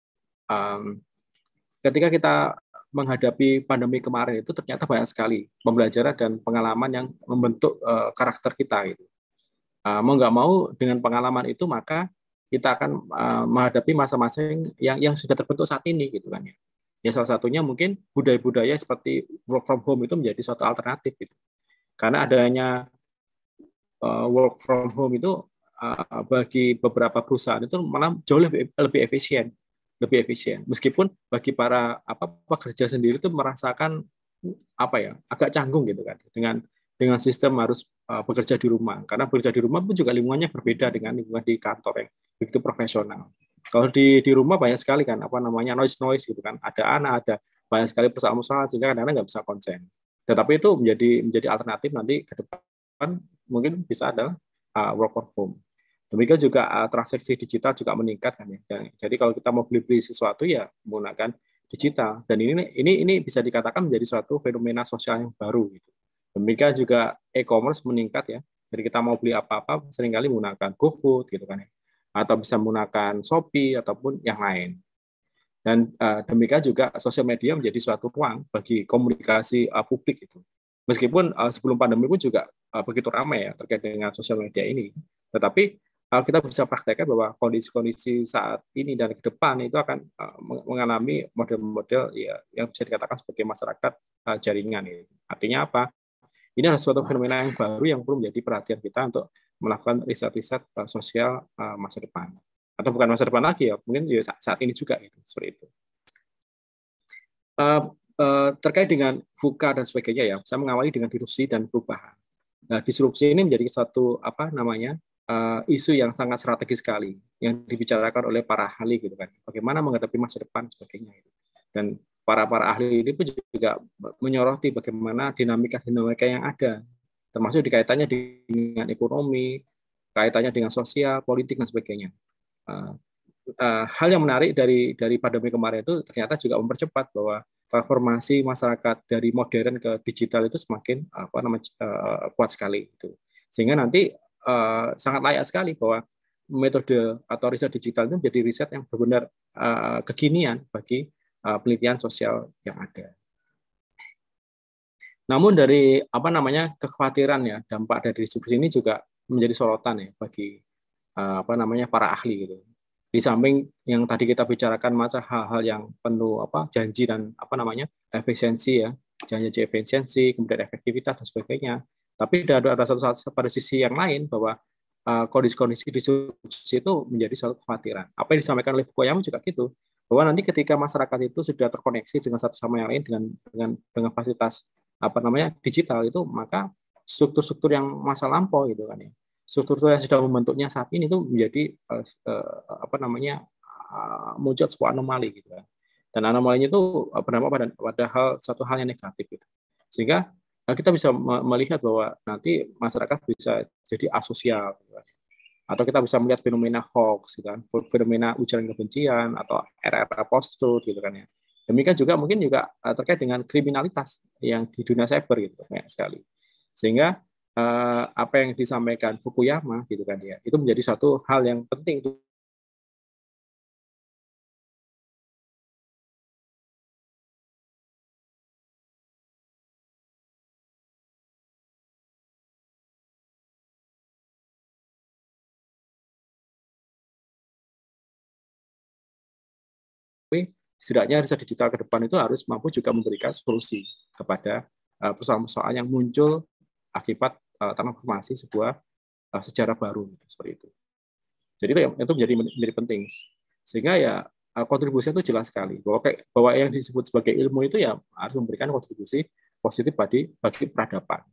Ketika kita menghadapi pandemi kemarin itu ternyata banyak sekali pembelajaran dan pengalaman yang membentuk karakter kita gitu. Mau nggak mau dengan pengalaman itu maka kita akan menghadapi masa-masa yang sudah terbentuk saat ini gitu kan ya. Ya salah satunya mungkin budaya-budaya seperti work from home itu menjadi suatu alternatif gitu. Karena adanya work from home itu bagi beberapa perusahaan itu malah jauh lebih efisien lebih efisien. Meskipun bagi para pekerja sendiri itu merasakan agak canggung gitu kan dengan sistem harus bekerja di rumah, karena bekerja di rumah pun juga lingkungannya berbeda dengan lingkungan di kantor yang begitu profesional. Kalau di rumah banyak sekali kan noise gitu kan, ada anak, ada banyak sekali persoalan-persoalan sehingga kadang-kadang nggak bisa konsen. Tetapi itu menjadi alternatif nanti ke depan mungkin bisa adalah work from home. Demikian juga transaksi digital juga meningkat kan ya. Jadi kalau kita mau beli sesuatu ya menggunakan digital, dan ini bisa dikatakan menjadi suatu fenomena sosial yang baru gitu. Demikian juga e-commerce meningkat ya. Jadi kita mau beli apa-apa seringkali menggunakan GoFood gitu kan ya. Atau bisa menggunakan Shopee ataupun yang lain. Dan demikian juga sosial media menjadi suatu ruang bagi komunikasi publik itu. Meskipun sebelum pandemi pun juga begitu ramai ya terkait dengan sosial media ini. Tetapi kita bisa praktekkan bahwa kondisi-kondisi saat ini dan ke depan itu akan mengalami model-model yang bisa dikatakan sebagai masyarakat jaringan. Artinya apa? Ini adalah suatu fenomena yang baru yang perlu menjadi perhatian kita untuk melakukan riset-riset sosial masa depan. Atau bukan masa depan lagi ya, mungkin saat ini juga gitu, seperti itu. Terkait dengan VUCA dan sebagainya ya, saya mengawali dengan disrupsi dan perubahan. Nah, disrupsi ini menjadi satu isu yang sangat strategis sekali yang dibicarakan oleh para ahli gitu kan. Bagaimana menghadapi masa depan sebagainya gitu. Dan para ahli ini pun juga menyoroti bagaimana dinamika yang ada, termasuk dikaitannya dengan ekonomi, kaitannya dengan sosial, politik dan sebagainya. Hal yang menarik dari pandemi kemarin itu ternyata juga mempercepat bahwa transformasi masyarakat dari modern ke digital itu semakin kuat sekali itu. Sehingga nanti sangat layak sekali bahwa metode atau riset digital itu menjadi riset yang benar-benar kekinian bagi penelitian sosial yang ada. Namun dari kekhawatiran ya dampak dari disrupsi ini juga menjadi sorotan ya bagi para ahli gitu. Di samping yang tadi kita bicarakan hal-hal yang penuh janji dan efisiensi ya, janji efisiensi, kemudian efektivitas dan sebagainya. Tapi ada pada sisi yang lain bahwa kondisi-kondisi disrupsi itu menjadi suatu kekhawatiran. Apa yang disampaikan oleh Fukuyama juga gitu, bahwa nanti ketika masyarakat itu sudah terkoneksi dengan satu sama yang lain dengan fasilitas digital itu, maka struktur-struktur yang masa lampau gitu kan ya, struktur yang sudah membentuknya saat ini itu menjadi muncul sebuah anomali gitu kan. Dan anomalinya itu berdampak pada satu hal yang negatif gitu. Sehingga kita bisa melihat bahwa nanti masyarakat bisa jadi asosial gitu kan. Atau kita bisa melihat fenomena hoax gitu kan, fenomena ujaran kebencian atau era-era post-truth gitu kan ya. Demikian juga mungkin juga terkait dengan kriminalitas yang di dunia cyber gitu banyak sekali. Sehingga apa yang disampaikan Fukuyama gitu kan ya, itu menjadi satu hal yang penting untuk setidaknya riset digital ke depan itu harus mampu juga memberikan solusi kepada persoalan-persoalan yang muncul akibat transformasi sebuah sejarah baru seperti itu. Jadi itu menjadi penting. Sehingga ya kontribusinya itu jelas sekali bahwa yang disebut sebagai ilmu itu ya harus memberikan kontribusi positif bagi peradaban.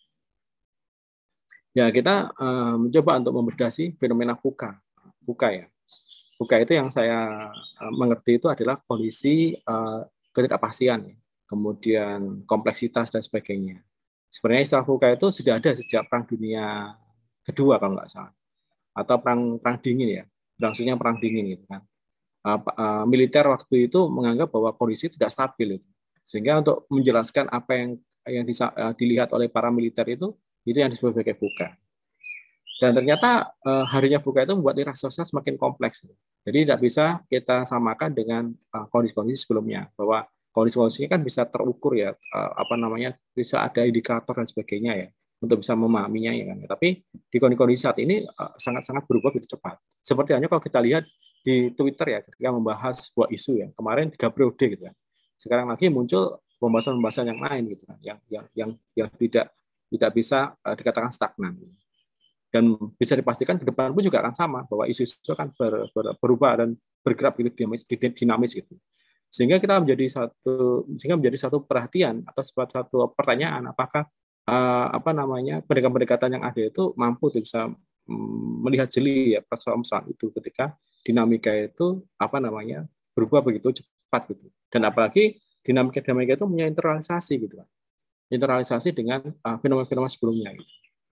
Ya, kita mencoba untuk membedah fenomena VUCA ya. VUCA itu yang saya mengerti itu adalah kondisi ketidakpastian, kemudian kompleksitas dan sebagainya. Sebenarnya istilah VUCA itu sudah ada sejak Perang Dunia Kedua kalau nggak salah, atau perang dingin ya, berlangsungnya perang dingin gitu kan. Militer waktu itu menganggap bahwa kondisi tidak stabil itu. Sehingga untuk menjelaskan apa yang dilihat oleh para militer itu yang disebut sebagai VUCA. Dan ternyata harinya VUCA itu membuat lingkungan sosial semakin kompleks. Jadi tidak bisa kita samakan dengan kondisi-kondisi sebelumnya, bahwa kondisi-kondisinya kan bisa terukur ya, bisa ada indikator dan sebagainya ya, untuk bisa memahaminya ya kan. Tapi di kondisi saat ini sangat-sangat berubah begitu cepat. Seperti hanya kalau kita lihat di Twitter ya, ketika membahas sebuah isu ya, kemarin 3 periode gitu kan. Sekarang lagi muncul pembahasan-pembahasan yang lain gitu kan, yang tidak bisa dikatakan stagnan. Dan bisa dipastikan ke depan pun juga akan sama, bahwa isu-isu akan berubah dan bergerak begitu dinamis gitu. Sehingga menjadi satu perhatian atau satu pertanyaan, apakah pendekatan yang ada itu mampu bisa melihat jeli ya persoalan itu ketika dinamika itu berubah begitu cepat gitu. Dan apalagi dinamika itu punya internalisasi gitu kan. Internalisasi dengan fenomena-fenomena sebelumnya gitu.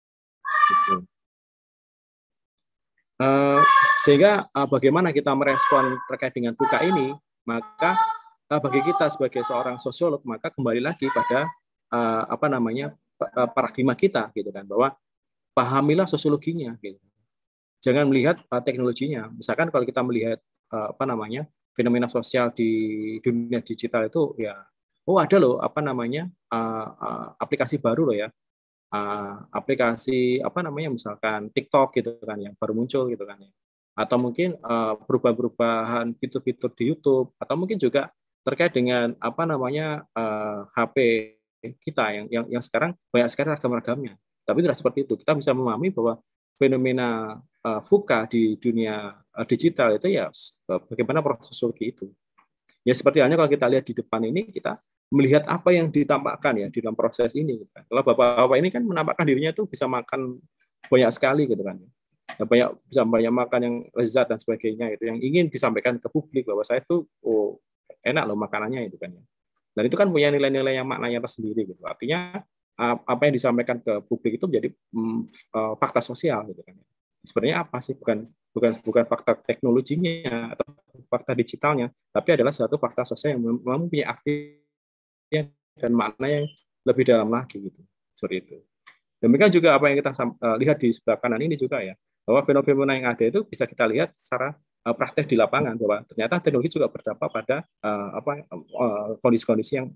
Sehingga bagaimana kita merespon terkait dengan VUCA ini, maka bagi kita sebagai seorang sosiolog, maka kembali lagi pada paradigma kita gitu kan, bahwa pahamilah sosiologinya gitu. Jangan melihat teknologinya. Misalkan kalau kita melihat fenomena sosial di dunia digital itu ya, ada loh aplikasi baru loh ya. Aplikasi misalkan TikTok gitu kan yang baru muncul gitu kan ya. Atau mungkin perubahan-perubahan fitur-fitur di YouTube, atau mungkin juga terkait dengan HP kita yang sekarang banyak sekali ragam-ragamnya. Tapi tidak seperti itu. Kita bisa memahami bahwa fenomena VUCA di dunia digital itu ya bagaimana proses sosiologi itu. Ya seperti halnya kalau kita lihat di depan ini, kita melihat apa yang ditampakkan ya di dalam proses ini. Kalau bapak-bapak ini kan menampakkan dirinya itu bisa makan banyak sekali gitu kan. Ya, bisa banyak makan yang lezat dan sebagainya itu yang ingin disampaikan ke publik bahwa saya itu enak loh makanannya itu kan ya. Dan itu kan punya nilai-nilai yang maknanya tersendiri gitu. Artinya apa yang disampaikan ke publik itu menjadi fakta sosial gitu kan. Sebenarnya apa sih? Bukan fakta teknologinya atau fakta digitalnya, tapi adalah suatu fakta sosial yang memang punya artinya dan makna yang lebih dalam lagi gitu. Seperti itu. Demikian juga apa yang kita lihat di sebelah kanan ini juga ya, bahwa fenomena yang ada itu bisa kita lihat secara praktek di lapangan, bahwa ternyata teknologi juga berdampak pada kondisi-kondisi yang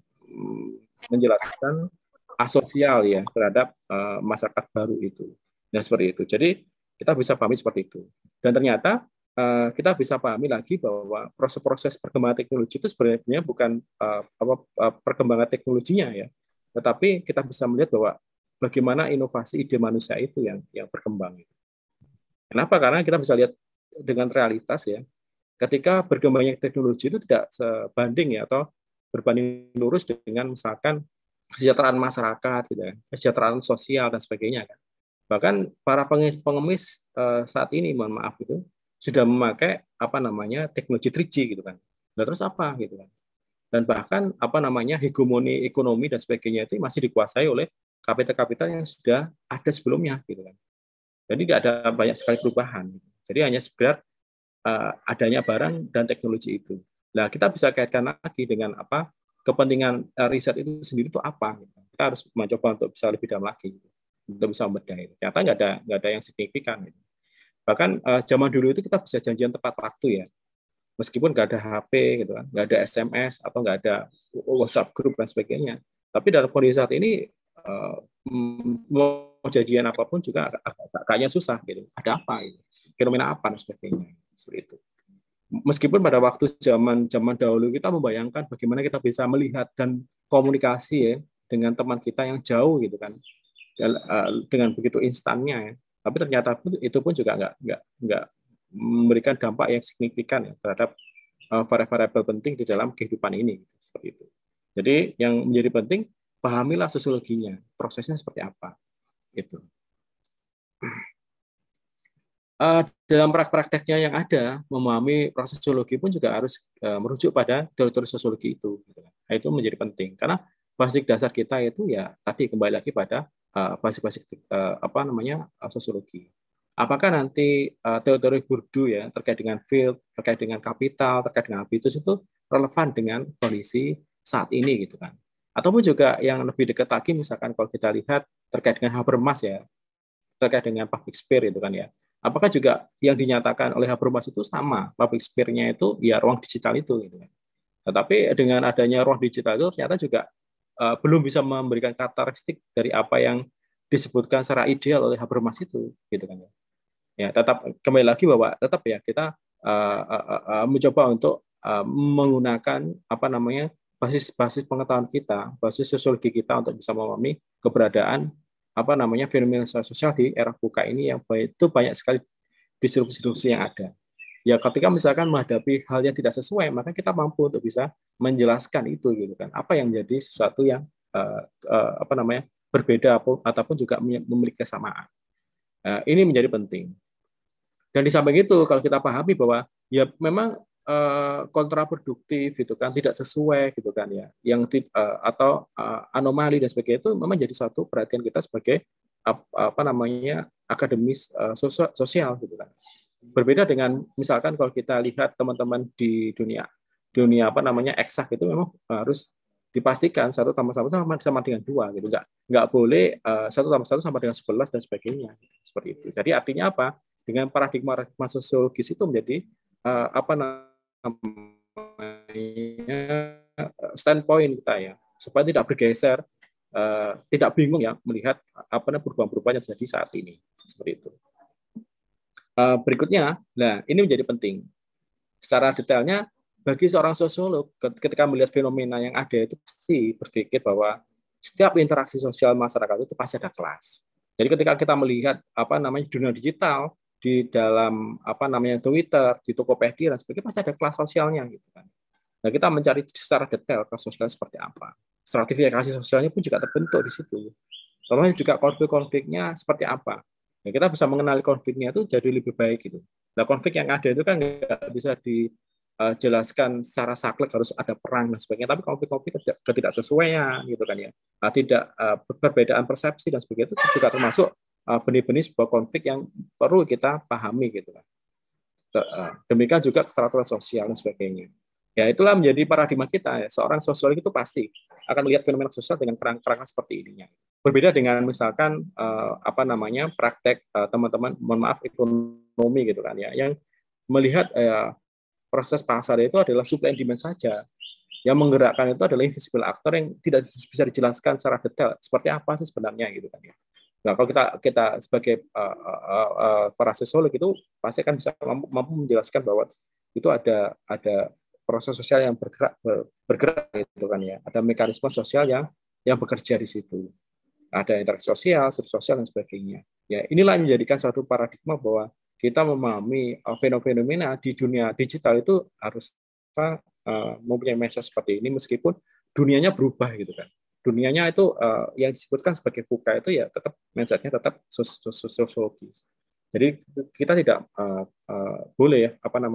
menjelaskan asosial ya terhadap masyarakat baru itu. Nah seperti itu. Jadi kita bisa pahami seperti itu. Dan ternyata kita bisa pahami lagi bahwa proses-proses perkembangan teknologi itu sebenarnya bukan perkembangan teknologinya ya, tetapi kita bisa melihat bahwa bagaimana inovasi ide manusia itu yang berkembang. Kenapa? Karena kita bisa lihat dengan realitas ya, ketika berkembangnya teknologi itu tidak sebanding ya, atau berbanding lurus dengan misalkan kesejahteraan masyarakat, gitu ya, kesejahteraan sosial dan sebagainya kan. Bahkan para pengemis saat ini, mohon maaf itu, sudah memakai teknologi 3G gitu kan. Nah, terus apa gitu kan. Dan bahkan hegemoni ekonomi dan sebagainya itu masih dikuasai oleh kapital-kapital yang sudah ada sebelumnya gitu kan. Jadi tidak ada banyak sekali perubahan. Jadi hanya sekedar adanya barang dan teknologi itu. Nah, kita bisa kaitkan lagi dengan kepentingan riset itu sendiri itu apa. Gitu. Kita harus mencoba untuk bisa lebih dalam lagi. Gitu. Untuk bisa membedah itu. Ternyata nggak ada yang signifikan. Gitu. Bahkan zaman dulu itu kita bisa janjian tepat waktu ya. Meskipun nggak ada HP, gitu kan, nggak ada SMS atau nggak ada WhatsApp group dan sebagainya. Tapi dalam kondisi saat ini mau janjian apapun juga kayaknya susah gitu. Ada apa gitu? Fenomena apa dan sebagainya. Seperti itu. Meskipun pada waktu zaman dahulu kita membayangkan bagaimana kita bisa melihat dan komunikasi ya dengan teman kita yang jauh gitu kan. Dengan begitu instannya ya. Tapi ternyata itu pun juga nggak memberikan dampak yang signifikan ya terhadap variabel penting di dalam kehidupan ini seperti itu. Jadi yang menjadi penting pahamilah sosiologinya, prosesnya seperti apa itu. Dalam prakteknya yang ada, memahami proses sosiologi pun juga harus merujuk pada teori sosiologi itu. Nah, itu menjadi penting karena basic dasar kita itu ya tadi kembali lagi pada basic sosiologi. Apakah nanti teori Bourdieu ya terkait dengan field, terkait dengan kapital, terkait dengan habitus itu relevan dengan kondisi saat ini gitu kan? Ataupun juga yang lebih dekat lagi misalkan kalau kita lihat terkait dengan Habermas ya, terkait dengan public sphere itu kan ya. Apakah juga yang dinyatakan oleh Habermas itu sama public sphere-nya itu ya ruang digital itu gitu kan? Tetapi dengan adanya ruang digital itu ternyata juga belum bisa memberikan karakteristik dari apa yang disebutkan secara ideal oleh Habermas itu gitu kan ya. Ya, tetap kembali lagi bahwa tetap ya kita mencoba untuk menggunakan basis pengetahuan kita, basis sosiologi kita untuk bisa memahami keberadaan fenomena sosial di era VUCA ini yang itu banyak sekali disrupsi-disrupsi yang ada. Ya ketika misalkan menghadapi hal yang tidak sesuai, maka kita mampu untuk bisa menjelaskan itu gitu kan. Apa yang menjadi sesuatu yang berbeda ataupun juga memiliki kesamaan. Ini menjadi penting. Dan di samping itu kalau kita pahami bahwa ya memang kontraproduktif gitu kan, tidak sesuai gitu kan ya, atau anomali dan sebagainya itu memang jadi satu perhatian kita sebagai akademis sosial gitu kan. Berbeda dengan misalkan kalau kita lihat teman-teman di dunia eksak itu memang harus dipastikan 1 tambah 1 sama dengan 2 gitu, nggak boleh 1 tambah 1 sama dengan 11 dan sebagainya seperti itu. Jadi artinya apa? Dengan paradigma sosiologis itu menjadi standpoint kita ya, supaya tidak bergeser, tidak bingung ya melihat perubahan-perubahan yang terjadi saat ini seperti itu. Berikutnya, nah ini menjadi penting. Secara detailnya, bagi seorang sosiolog, ketika melihat fenomena yang ada itu pasti berpikir bahwa setiap interaksi sosial masyarakat itu pasti ada kelas. Jadi ketika kita melihat dunia digital di dalam Twitter, di Tokopedia dan sebagainya, pasti ada kelas sosialnya gitu kan. Nah kita mencari secara detail kelas sosialnya seperti apa. Stratifikasi sosialnya pun juga terbentuk di situ. Contohnya juga konflik-konfliknya seperti apa. Ya, kita bisa mengenali konfliknya itu jadi lebih baik gitu. Nah, konflik yang ada itu kan nggak bisa dijelaskan secara saklek harus ada perang dan sebagainya, tapi konflik-konflik ketidaksesuaian gitu kan ya. Nah, tidak perbedaan persepsi dan sebagainya itu juga termasuk benih-benih sebuah konflik yang perlu kita pahami gitu kan. Demikian juga keteraturan sosial dan sebagainya. Ya itulah menjadi paradigma kita ya. Seorang sosiolog itu pasti akan melihat fenomena sosial dengan kerangka seperti ininya. Berbeda dengan misalkan praktek teman-teman mohon maaf ekonomi gitu kan ya, yang melihat proses pasar itu adalah supply and demand saja. Yang menggerakkan itu adalah invisible actor yang tidak bisa dijelaskan secara detail seperti apa sih sebenarnya gitu kan ya. Nah, kalau kita sebagai para sosiolog itu pasti akan bisa mampu menjelaskan bahwa itu ada proses sosial yang bergerak gitu kan ya. Ada mekanisme sosial yang bekerja di situ. Ada interaksi sosial, struktur sosial dan sebagainya. Ya, inilah yang menjadikan suatu paradigma bahwa kita memahami fenomena di dunia digital itu harus mempunyai mindset seperti ini meskipun dunianya berubah gitu kan. Dunianya itu yang disebutkan sebagai VUCA itu ya tetap mindsetnya tetap sosiologis. Jadi kita tidak boleh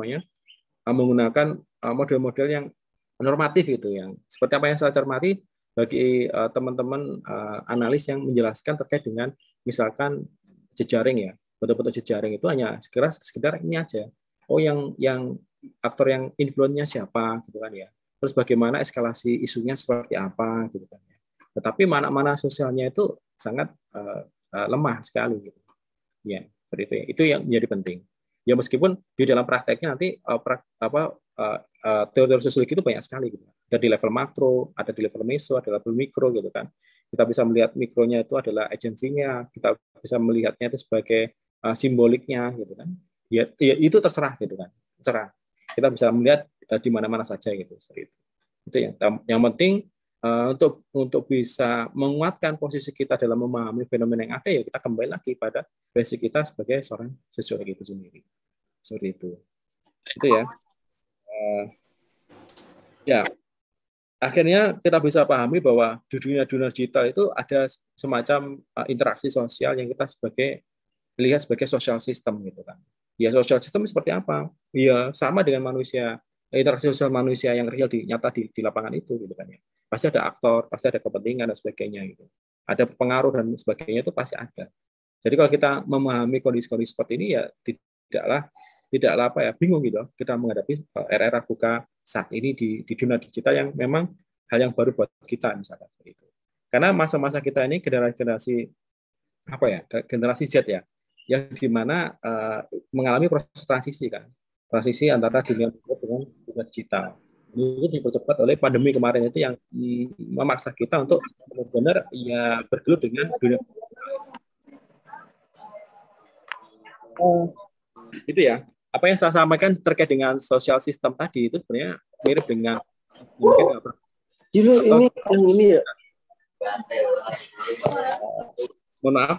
menggunakan model-model yang normatif itu yang seperti apa yang saya cermati bagi teman-teman analis yang menjelaskan terkait dengan misalkan jejaring ya, bentuk-bentuk jejaring itu hanya sekedar ini aja. Oh yang aktor yang influence-nya siapa gitu kan ya. Terus bagaimana eskalasi isunya seperti apa gitu kan ya. Tetapi mana-mana sosialnya itu sangat lemah sekali gitu. Ya, seperti itu ya. Itu yang menjadi penting. Ya meskipun di dalam prakteknya nanti teori sosiologi itu banyak sekali gitu. Ada di level makro, ada di level meso, ada di level mikro gitu kan. Kita bisa melihat mikronya itu adalah agensinya, kita bisa melihatnya itu sebagai simboliknya gitu kan. Ya itu terserah gitu kan. Terserah. Kita bisa melihat di mana-mana saja gitu seperti itu. Itu yang penting untuk bisa menguatkan posisi kita dalam memahami fenomena yang ada ya kita kembali lagi pada basic kita sebagai seorang sosiolog itu sendiri. Seperti itu. Itu ya. Ya, akhirnya kita bisa pahami bahwa di dunia digital itu ada semacam interaksi sosial yang kita lihat sebagai social system gitu kan. Ya social system seperti apa? Ya sama dengan manusia, interaksi sosial manusia yang real nyata di lapangan itu gitu kan ya. Pasti ada aktor, pasti ada kepentingan dan sebagainya gitu. Ada pengaruh dan sebagainya itu pasti ada. Jadi kalau kita memahami kondisi-kondisi seperti ini ya tidaklah bingung gitu kita menghadapi era VUCA saat ini di dunia digital yang memang hal yang baru buat kita misalkan itu. Karena masa-masa kita ini generasi Z ya, yang dimana mengalami proses transisi kan, transisi antara dunia dengan dunia digital. Ini dipercepat oleh pandemi kemarin itu yang memaksa kita untuk benar-benar ya bergelut dengan dunia. Itu ya. Apa yang saya sampaikan terkait dengan social system tadi itu sebenarnya mirip dengan mungkin ini yang ini ya. Mohon maaf,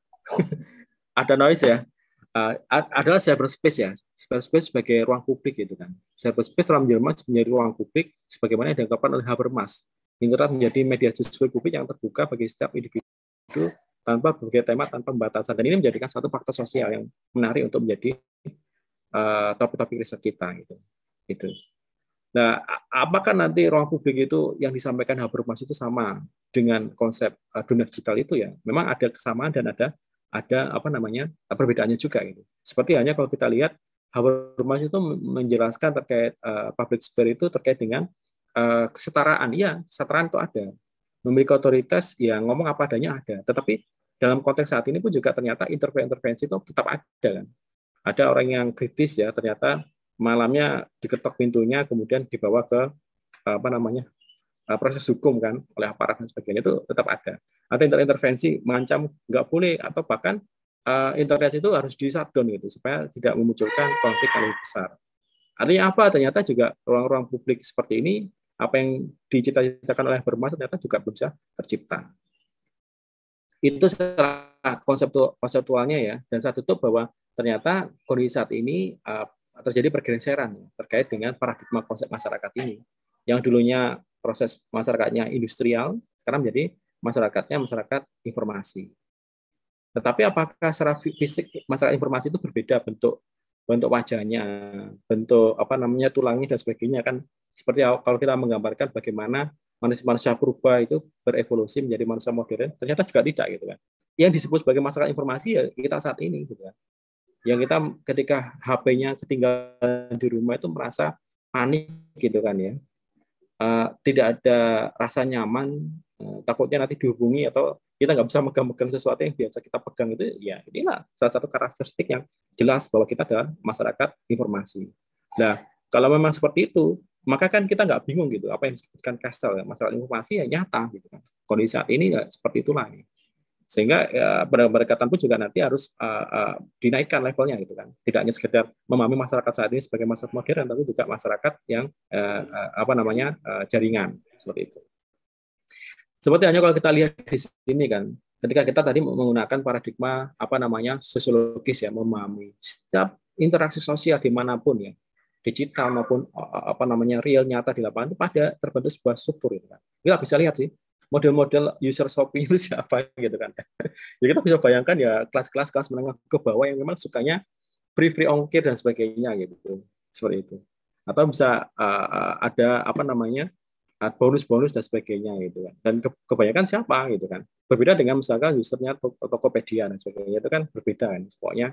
ada noise ya. Adalah cyberspace ya. Cyberspace sebagai ruang publik gitu kan. Cyberspace telah menjadi ruang publik sebagaimana yang dianggapkan oleh Habermas. Internet menjadi media diskusi publik yang terbuka bagi setiap individu tanpa berbagai tema, tanpa pembatasan. Dan ini menjadikan satu faktor sosial yang menarik untuk menjadi topik-topik riset kita gitu. Nah, apakah nanti ruang publik itu yang disampaikan Habermas itu sama dengan konsep dunia digital itu ya? Memang ada kesamaan dan ada apa namanya perbedaannya juga gitu. Seperti hanya kalau kita lihat Habermas itu menjelaskan terkait public sphere itu terkait dengan kesetaraan. Iya, kesetaraan itu ada. Memiliki otoritas ya ngomong apa adanya ada. Tetapi dalam konteks saat ini pun juga ternyata intervensi itu tetap ada kan. Ada orang yang kritis ya, ternyata malamnya diketok pintunya, kemudian dibawa ke apa namanya proses hukum kan oleh aparat dan sebagainya, itu tetap ada. Ada intervensi mengancam nggak boleh, atau bahkan internet itu harus di shutdown gitu supaya tidak memunculkan konflik yang lebih besar. Artinya apa? Ternyata juga ruang-ruang publik seperti ini, apa yang dicita-citakan oleh Habermas ternyata juga belum bisa tercipta. Itu secara konseptualnya ya. Dan saya tutup bahwa ternyata kondisi saat ini terjadi pergeseran terkait dengan paradigma konsep masyarakat ini. Yang dulunya proses masyarakatnya industrial, sekarang menjadi masyarakatnya masyarakat informasi. Tetapi apakah secara fisik masyarakat informasi itu berbeda bentuk wajahnya, bentuk apa namanya tulangnya dan sebagainya kan, seperti kalau kita menggambarkan bagaimana manusia purba itu berevolusi menjadi manusia modern, ternyata juga tidak gitu kan. Yang disebut sebagai masyarakat informasi ya kita saat ini gitu kan. Yang kita ketika HP-nya ketinggalan di rumah itu merasa panik gitu kan ya. Tidak ada rasa nyaman, takutnya nanti dihubungi atau kita nggak bisa megang-megang sesuatu yang biasa kita pegang, itu ya inilah salah satu karakteristik yang jelas bahwa kita adalah masyarakat informasi. Nah, kalau memang seperti itu, maka kan kita nggak bingung gitu apa yang disebutkan Kastel ya, masyarakat informasi ya nyata gitu kan. Kondisi saat ini ya seperti itulah. Sehingga ya, pendekatan pun juga nanti harus dinaikkan levelnya gitu kan. Tidak hanya sekedar memahami masyarakat saat ini sebagai masyarakat modern, tapi juga masyarakat yang apa namanya jaringan seperti itu. Seperti hanya kalau kita lihat di sini kan, ketika kita tadi menggunakan paradigma apa namanya sosiologis ya, memahami setiap interaksi sosial dimanapun ya, digital maupun apa namanya real nyata di lapangan itu pada terbentuk sebuah struktur gitu kan. Kita bisa lihat sih model-model user shopping itu siapa gitu kan. Ya kita bisa bayangkan ya kelas menengah ke bawah yang memang sukanya free ongkir dan sebagainya gitu. Seperti itu. Atau bisa ada apa namanya bonus-bonus dan sebagainya gitu kan. Dan kebanyakan siapa gitu kan. Berbeda dengan misalkan usernya Tokopedia dan sebagainya, itu kan berbeda kan. Pokoknya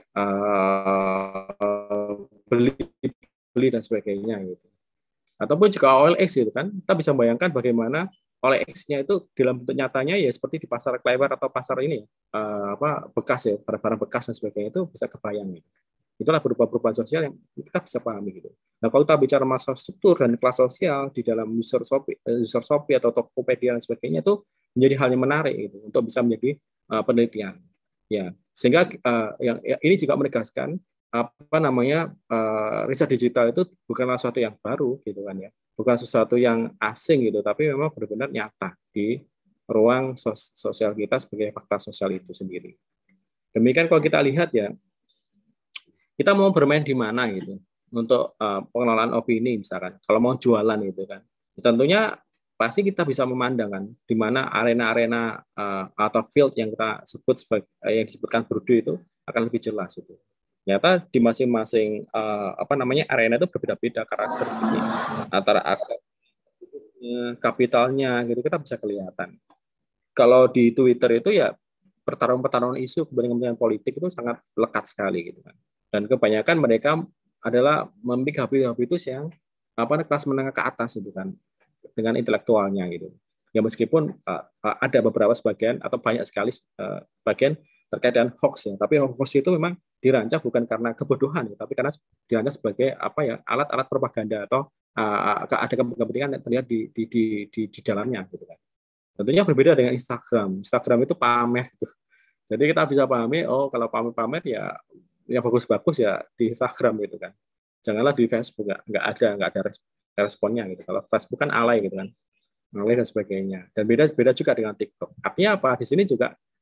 beli dan sebagainya gitu. Ataupun juga OLX gitu kan. Kita bisa bayangkan bagaimana OLX-nya itu dalam bentuk nyatanya ya seperti di pasar Klewer atau pasar ini apa bekas ya, barang-barang bekas dan sebagainya, itu bisa kebayang gitu. Itulah perubahan sosial yang kita bisa pahami gitu. Nah, kalau kita bicara masalah struktur dan kelas sosial di dalam user Shopee atau Tokopedia dan sebagainya, itu menjadi hal yang menarik gitu untuk bisa menjadi penelitian. Ya, sehingga ini juga menegaskan apa namanya riset digital itu bukanlah sesuatu yang baru gitu kan ya. Bukan sesuatu yang asing gitu, tapi memang benar-benar nyata di ruang sosial kita sebagai fakta sosial itu sendiri. Demikian kalau kita lihat ya, kita mau bermain di mana gitu untuk pengelolaan opini misalkan. Kalau mau jualan gitu kan, tentunya pasti kita bisa memandangkan di mana arena-arena atau field yang kita sebut sebagai yang disebutkan Bourdieu itu akan lebih jelas itu. Ternyata di masing-masing apa namanya arena itu berbeda-beda karakteristiknya, antara aset kapitalnya gitu kita bisa kelihatan. Kalau di Twitter itu ya pertarungan isu kepentingan politik itu sangat lekat sekali gitu kan. Dan kebanyakan mereka adalah memiliki habitus yang apa kelas menengah ke atas itu kan, dengan intelektualnya gitu. Ya meskipun ada beberapa sebagian atau banyak sekali bagian terkait dengan hoax ya, tapi hoax itu memang dirancang bukan karena kebodohan ya, tapi karena dirancang sebagai apa ya alat-alat propaganda atau ada kepentingan yang terlihat di dalamnya gitu kan. Tentunya berbeda dengan Instagram. Instagram itu pamer gitu. Jadi kita bisa pahami kalau pamer ya bagus-bagus ya di Instagram gitu kan. Janganlah di Facebook, nggak ada responnya gitu. Kalau Facebook kan alay gitu kan, alay dan sebagainya. Dan beda juga dengan TikTok. Artinya apa? Di sini juga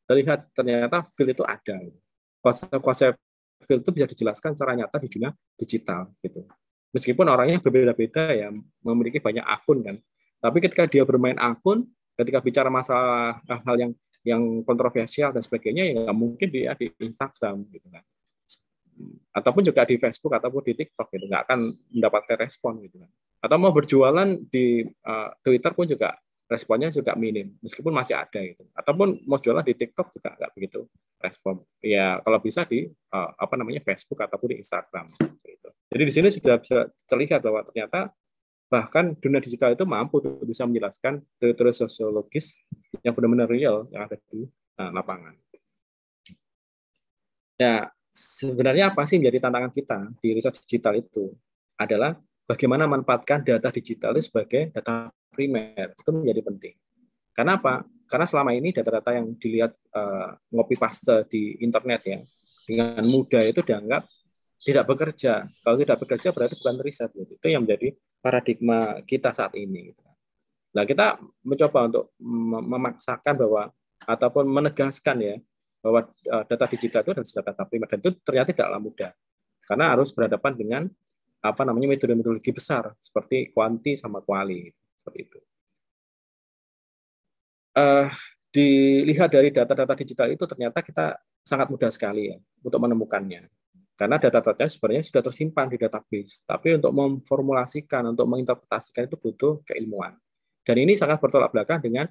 terlihat ternyata field itu ada. Konsep field itu bisa dijelaskan secara nyata di dunia digital gitu. Meskipun orangnya berbeda-beda ya, memiliki banyak akun kan. Tapi ketika dia bermain akun, ketika bicara masalah hal-hal yang kontroversial dan sebagainya, ya nggak mungkin dia di Instagram gitu kan. Ataupun juga di Facebook ataupun di TikTok gitu, nggak akan mendapatkan respon gitu kan. Atau mau berjualan di Twitter pun juga responnya juga minim, meskipun masih ada gitu. Ataupun mau jualan di TikTok juga nggak begitu respon. Ya kalau bisa di Facebook ataupun di Instagram. Gitu. Jadi di sini sudah bisa terlihat bahwa ternyata bahkan dunia digital itu mampu untuk bisa menjelaskan teori sosiologis yang benar-benar real yang ada di lapangan. Nah, sebenarnya apa sih menjadi tantangan kita di riset digital itu adalah bagaimana manfaatkan data digital itu sebagai data primer, itu menjadi penting. Karena apa? Karena selama ini data-data yang dilihat ngopi paste di internet ya, dengan mudah itu dianggap tidak bekerja. Kalau tidak bekerja berarti bukan riset. Gitu. Itu yang menjadi paradigma kita saat ini. Nah, kita mencoba untuk memaksakan bahwa ataupun menegaskan ya bahwa data digital itu adalah data primer, dan itu ternyata tidaklah mudah. Karena harus berhadapan dengan metode-metodologi besar seperti kuanti sama kuali seperti itu. Dilihat dari data-data digital itu ternyata kita sangat mudah sekali ya untuk menemukannya. Karena data-datanya sebenarnya sudah tersimpan di database, tapi untuk memformulasikan, untuk menginterpretasikan itu butuh keilmuan. Dan ini sangat bertolak belakang dengan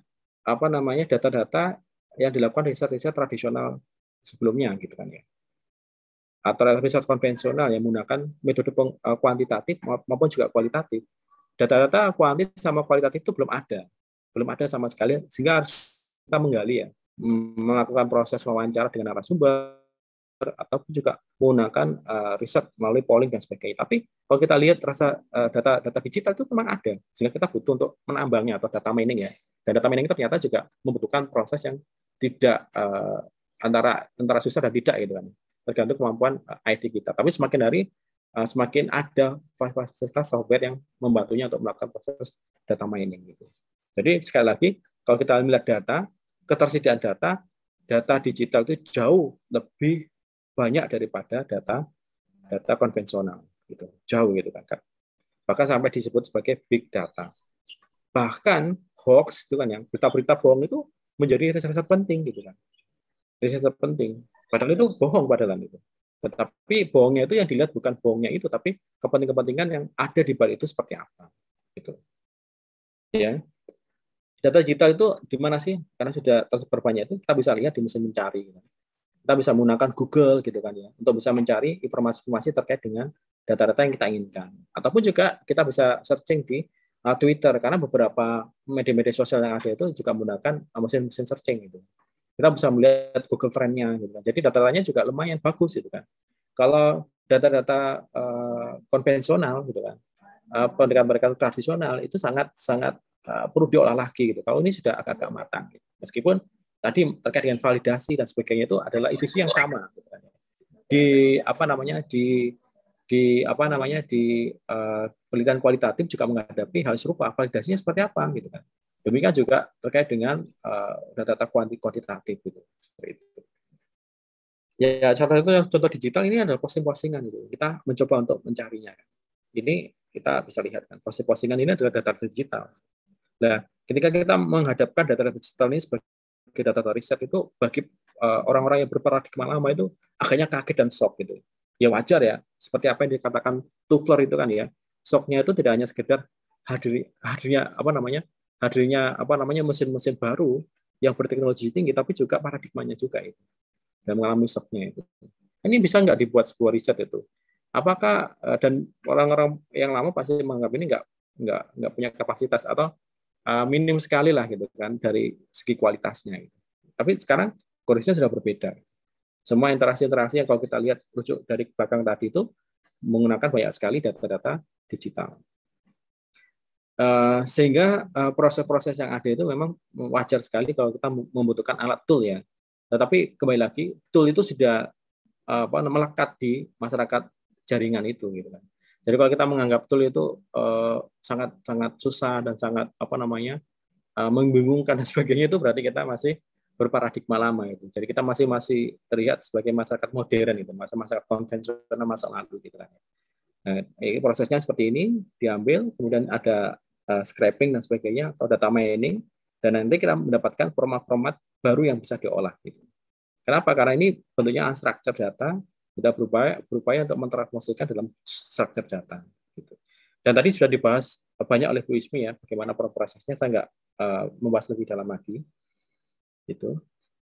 data-data yang dilakukan riset-riset tradisional sebelumnya gitu kan ya. Atau riset konvensional yang menggunakan metode kuantitatif maupun juga kualitatif. Data-data kuantitatif sama kualitatif itu belum ada sama sekali, sehingga harus kita menggali ya, melakukan proses wawancara dengan narasumber ataupun juga menggunakan riset melalui polling dan sebagainya. Tapi kalau kita lihat data digital itu memang ada, sehingga kita butuh untuk menambangnya atau data mining ya. Dan data mining ternyata juga membutuhkan proses yang tidak antara susah dan tidak gitu kan. Tergantung kemampuan IT kita. Tapi semakin hari semakin ada fasilitas software yang membantunya untuk melakukan proses data mining gitu. Jadi sekali lagi kalau kita melihat data, ketersediaan data digital itu jauh lebih banyak daripada data konvensional gitu. Jauh gitu kan. Bahkan sampai disebut sebagai big data. Bahkan hoax itu kan yang berita-berita bohong itu menjadi riset penting gitu kan. Riset penting. Padahal itu bohong padahal itu. Tetapi bohongnya itu yang dilihat bukan bohongnya itu, tapi kepentingan-kepentingan yang ada di balik itu seperti apa. Gitu. Ya. Data digital itu di mana sih? Karena sudah tersebar banyak itu, kita bisa lihat di mesin mencari. Kita bisa menggunakan Google gitu kan ya, untuk bisa mencari informasi-informasi terkait dengan data-data yang kita inginkan. Ataupun juga kita bisa searching di Twitter, karena beberapa media-media sosial yang ada itu juga menggunakan mesin searching gitu. Kita bisa melihat Google Trend-nya gitu kan. Jadi data-datanya juga lumayan bagus gitu kan. Kalau data-data konvensional gitu kan, pendekatan tradisional itu sangat perlu diolah lagi gitu. Kalau ini sudah agak-agak matang gitu. Meskipun tadi terkait dengan validasi dan sebagainya itu adalah isu yang sama gitu kan. Di penelitian kualitatif juga menghadapi hal serupa, validasinya seperti apa gitu kan. Demikian juga terkait dengan data kuantitatif gitu. Ya, contoh digital ini adalah posting-postingan gitu. Kita mencoba untuk mencarinya. Ini kita bisa lihat kan, posting-postingan ini adalah data digital. Nah, ketika kita menghadapkan data digital ini sebagai data riset itu bagi orang-orang yang berparadigma lama itu akhirnya kaget dan shock gitu. Ya wajar ya, seperti apa yang dikatakan Tukler itu kan ya. Shocknya itu tidak hanya sekedar hadirnya mesin-mesin baru yang berteknologi tinggi, tapi juga paradigmanya juga itu. Dan mengalami shocknya itu. Ini bisa nggak dibuat sebuah riset itu? Apakah dan orang-orang yang lama pasti menganggap ini nggak punya kapasitas atau minim sekali lah gitu kan dari segi kualitasnya. Gitu. Tapi sekarang kondisinya sudah berbeda. Semua interaksi-interaksi yang kalau kita lihat rujuk dari belakang tadi itu menggunakan banyak sekali data-data digital. Sehingga proses-proses yang ada itu memang wajar sekali kalau kita membutuhkan alat tool ya. Tetapi kembali lagi tool itu sudah melekat di masyarakat jaringan itu gitu kan. Jadi kalau kita menganggap tool itu sangat susah dan sangat membingungkan dan sebagainya, itu berarti kita masih berparadigma lama itu. Jadi kita masih terlihat sebagai masyarakat modern itu, masyarakat konvensional masa lalu gitu kan. Nah, prosesnya seperti ini diambil, kemudian ada scraping dan sebagainya atau data mining, dan nanti kita mendapatkan format-format baru yang bisa diolah gitu. Kenapa? Karena ini bentuknya unstructured data, kita berupaya untuk mentransformasikan dalam structured data gitu. Dan tadi sudah dibahas banyak oleh Bu Ismi ya, bagaimana prosesnya, saya nggak membahas lebih dalam lagi. Itu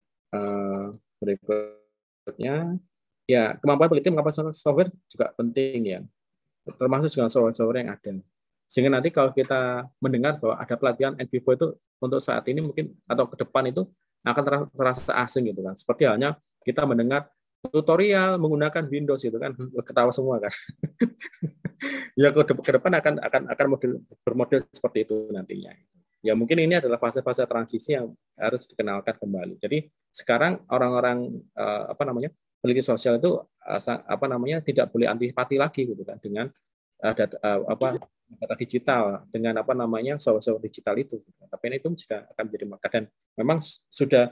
berikutnya ya, kemampuan peneliti mengapa software juga penting ya, termasuk juga software yang ada, sehingga nanti kalau kita mendengar bahwa ada pelatihan NVivo itu untuk saat ini mungkin atau ke depan itu akan terasa asing gitu kan, seperti halnya kita mendengar tutorial menggunakan Windows itu kan, ketawa semua kan. Ya ke depan akan bermodel seperti itu nantinya. Ya mungkin ini adalah fase-fase transisi yang harus dikenalkan kembali. Jadi sekarang orang-orang peneliti sosial itu tidak boleh antipati lagi gitu kan dengan data digital, dengan software digital itu. Tapi itu juga akan menjadi maka, dan memang sudah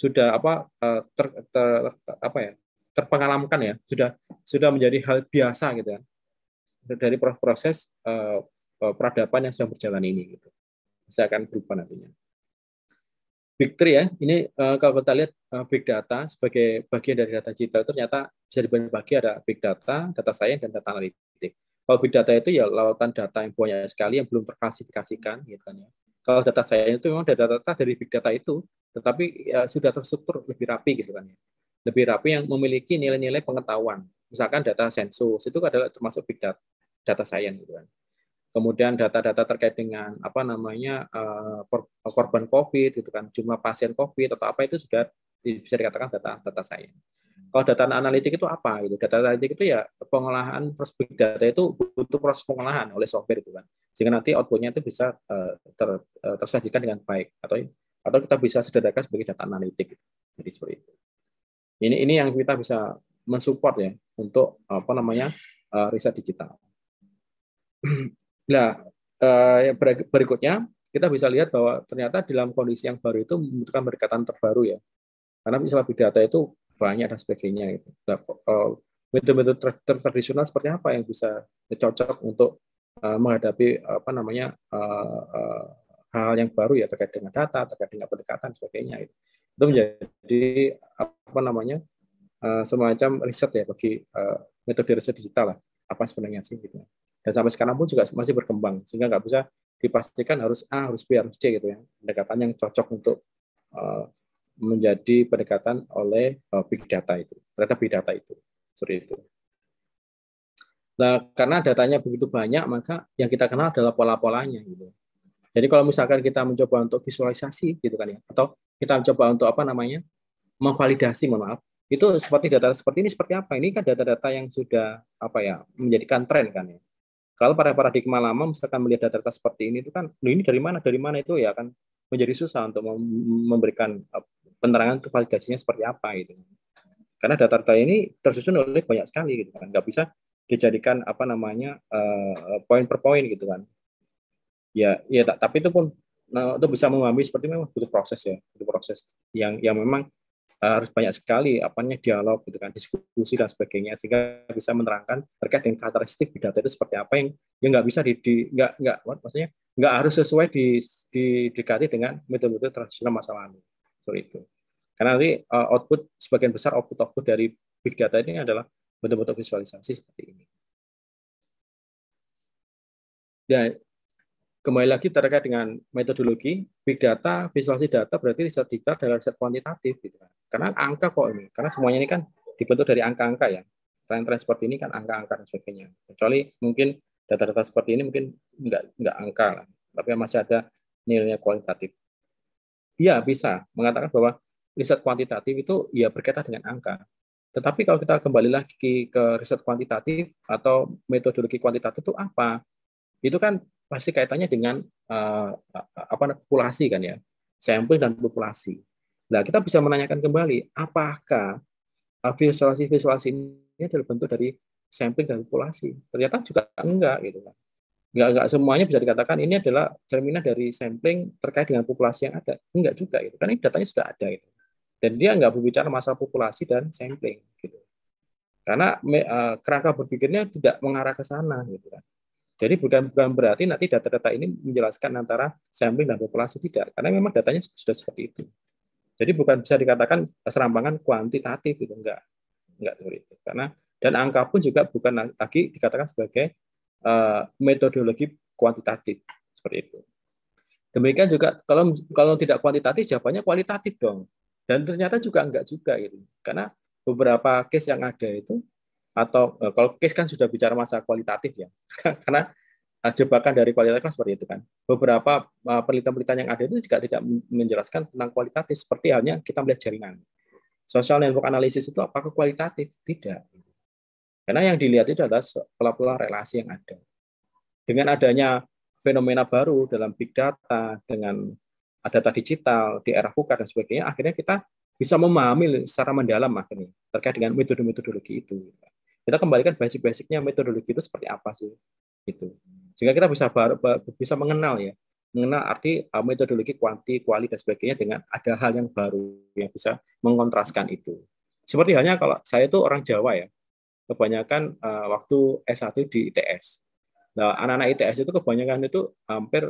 terpengalaman ya, sudah menjadi hal biasa gitu kan dari proses peradaban yang sedang berjalan ini gitu. Saya akan berubah nantinya. Big Three ya, ini kalau kita lihat big data sebagai bagian dari data digital, ternyata bisa dibagi ada big data, data science, dan data analitik. Kalau big data itu ya lautan data yang banyak sekali yang belum terklasifikasikan, gitu kan ya. Kalau data science itu memang data-data dari big data itu, tetapi ya, sudah terstruktur lebih rapi gitu kan ya. Lebih rapi yang memiliki nilai-nilai pengetahuan. Misalkan data sensus itu adalah termasuk big data science gitu kan. Kemudian data-data terkait dengan korban COVID gitu kan, jumlah pasien COVID atau apa itu sudah bisa dikatakan data science. Kalau data analitik itu apa gitu? Data analitik itu ya pengolahan big data itu butuh proses pengolahan oleh software itu kan, sehingga nanti outputnya itu bisa tersajikan dengan baik atau kita bisa sederhanakan sebagai data analitik. Jadi seperti itu. Ini yang kita bisa mensupport ya untuk riset digital. Nah, berikutnya kita bisa lihat bahwa ternyata dalam kondisi yang baru itu membutuhkan pendekatan terbaru ya. Karena misalnya big data itu banyak dan sebagainya gitu. Metode-metode tradisional seperti apa yang bisa cocok untuk menghadapi hal-hal yang baru ya terkait dengan data, terkait dengan pendekatan sebagainya itu. Itu menjadi semacam riset ya bagi metode riset digital lah. Apa sebenarnya sih gitu. Dan sampai sekarang pun juga masih berkembang, sehingga nggak bisa dipastikan harus A, harus B, harus C gitu ya. Pendekatan yang cocok untuk menjadi pendekatan oleh big data itu, terhadap big data itu. Seperti itu. Nah, karena datanya begitu banyak, maka yang kita kenal adalah pola-polanya gitu. Jadi kalau misalkan kita mencoba untuk visualisasi gitu kan ya, atau kita mencoba untuk memvalidasi, itu seperti data seperti ini seperti apa? Ini kan data-data yang sudah menjadikan tren kan ya. Kalau pada paradigma lama misalkan melihat data-data seperti ini itu kan, ini dari mana itu ya akan menjadi susah untuk memberikan penerangan untuk validasinya seperti apa gitu. Karena data-data ini tersusun oleh banyak sekali gitu kan, nggak bisa dijadikan poin per poin gitu kan. Ya tapi itu pun untuk bisa memahami seperti memang butuh proses ya, butuh proses yang memang harus banyak sekali dialog gitu kan, diskusi dan sebagainya, sehingga bisa menerangkan terkait dengan karakteristik big data itu seperti apa yang nggak bisa maksudnya nggak harus sesuai didekati dengan metode-metode tradisional masa lalu seperti itu. Karena nanti sebagian besar output dari big data ini adalah bentuk-bentuk visualisasi seperti ini. Dan kembali lagi terkait dengan metodologi big data, visualisasi data berarti riset digital adalah riset kuantitatif gitu kan. Karena angka kok ini, karena semuanya ini kan dibentuk dari angka-angka ya. Tren-tren seperti ini kan angka-angka dan sebagainya. Kecuali mungkin data-data seperti ini mungkin enggak angka lah, tapi masih ada nilainya kualitatif. Iya, bisa mengatakan bahwa riset kuantitatif itu ya berkaitan dengan angka. Tetapi kalau kita kembali lagi ke riset kuantitatif atau metodologi kuantitatif itu apa? Itu kan pasti kaitannya dengan populasi kan ya, sampel dan populasi. Nah, kita bisa menanyakan kembali, apakah visualisasi ini adalah bentuk dari sampling dan populasi? Ternyata juga enggak gitu kan. Enggak semuanya bisa dikatakan ini adalah cerminan dari sampling terkait dengan populasi yang ada. Enggak juga gitu. Kan ini datanya sudah ada gitu. Dan dia nggak berbicara masalah populasi dan sampling, gitu. Karena kerangka berpikirnya tidak mengarah ke sana, gitu kan. Jadi bukan berarti nanti data-data ini menjelaskan antara sampling dan populasi, tidak. Karena memang datanya sudah seperti itu. Jadi bukan bisa dikatakan serampangan kuantitatif, itu enggak seperti itu. Karena dan angka pun juga bukan lagi dikatakan sebagai metodologi kuantitatif, seperti itu. Demikian juga kalau tidak kuantitatif, jawabannya kualitatif dong. Dan ternyata juga enggak juga gitu. Karena beberapa case yang ada itu, atau kalau case kan sudah bicara masalah kualitatif ya. Karena jebakan dari kualitatif kan seperti itu kan. Beberapa penelitian-penelitian yang ada itu juga tidak menjelaskan tentang kualitatif, seperti halnya kita melihat jaringan. Social network analysis itu apakah kualitatif? Tidak. Karena yang dilihat itu adalah pola-pola relasi yang ada. Dengan adanya fenomena baru dalam big data, dengan data digital di era VUCA dan sebagainya, akhirnya kita bisa memahami secara mendalam akhirnya terkait dengan metodologi itu. Kita kembalikan basic-basicnya metodologi itu seperti apa sih, itu. Sehingga kita bisa mengenal arti metodologi kuanti, kuali dan sebagainya dengan ada hal yang baru yang bisa mengontraskan itu. Seperti halnya kalau saya itu orang Jawa ya, kebanyakan waktu S1 di ITS. Nah, anak-anak ITS itu kebanyakan itu hampir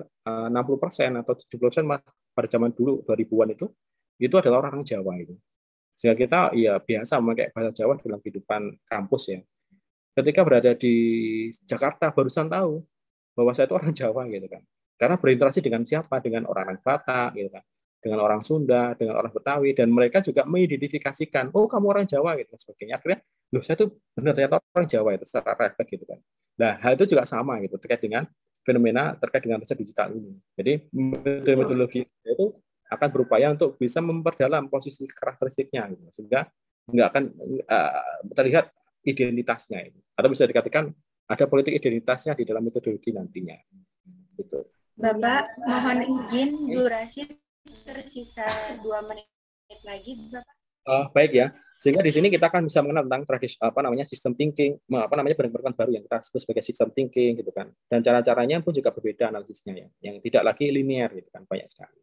60% atau 70% pada zaman dulu 2000-an itu adalah orang Jawa itu. Sehingga kita ya biasa memakai bahasa Jawa dalam kehidupan kampus ya. Ketika berada di Jakarta barusan tahu bahwa saya itu orang Jawa gitu kan. Karena berinteraksi dengan siapa? Dengan orang Batak gitu kan. Dengan orang Sunda, dengan orang Betawi, dan mereka juga mengidentifikasikan, oh kamu orang Jawa gitu dan sebagainya. Akhirnya, loh saya tuh benar ternyata orang Jawa itu secara refleks gitu kan. Nah, hal itu juga sama gitu terkait dengan fenomena terkait dengan riset digital ini. Jadi metodologi itu akan berupaya untuk bisa memperdalam posisi karakteristiknya gitu, sehingga nggak akan terlihat identitasnya itu. Atau bisa dikatakan ada politik identitasnya di dalam metodologi nantinya. Gitu. Bapak, mohon izin durasi tersisa 2 menit lagi, Bapak. Baik ya. Sehingga di sini kita akan bisa mengenal tentang sistem thinking, bentuk-bentuk baru yang kita sebut sebagai sistem thinking gitu kan. Dan cara-caranya pun juga berbeda analisisnya ya, yang tidak lagi linear gitu kan, banyak sekali.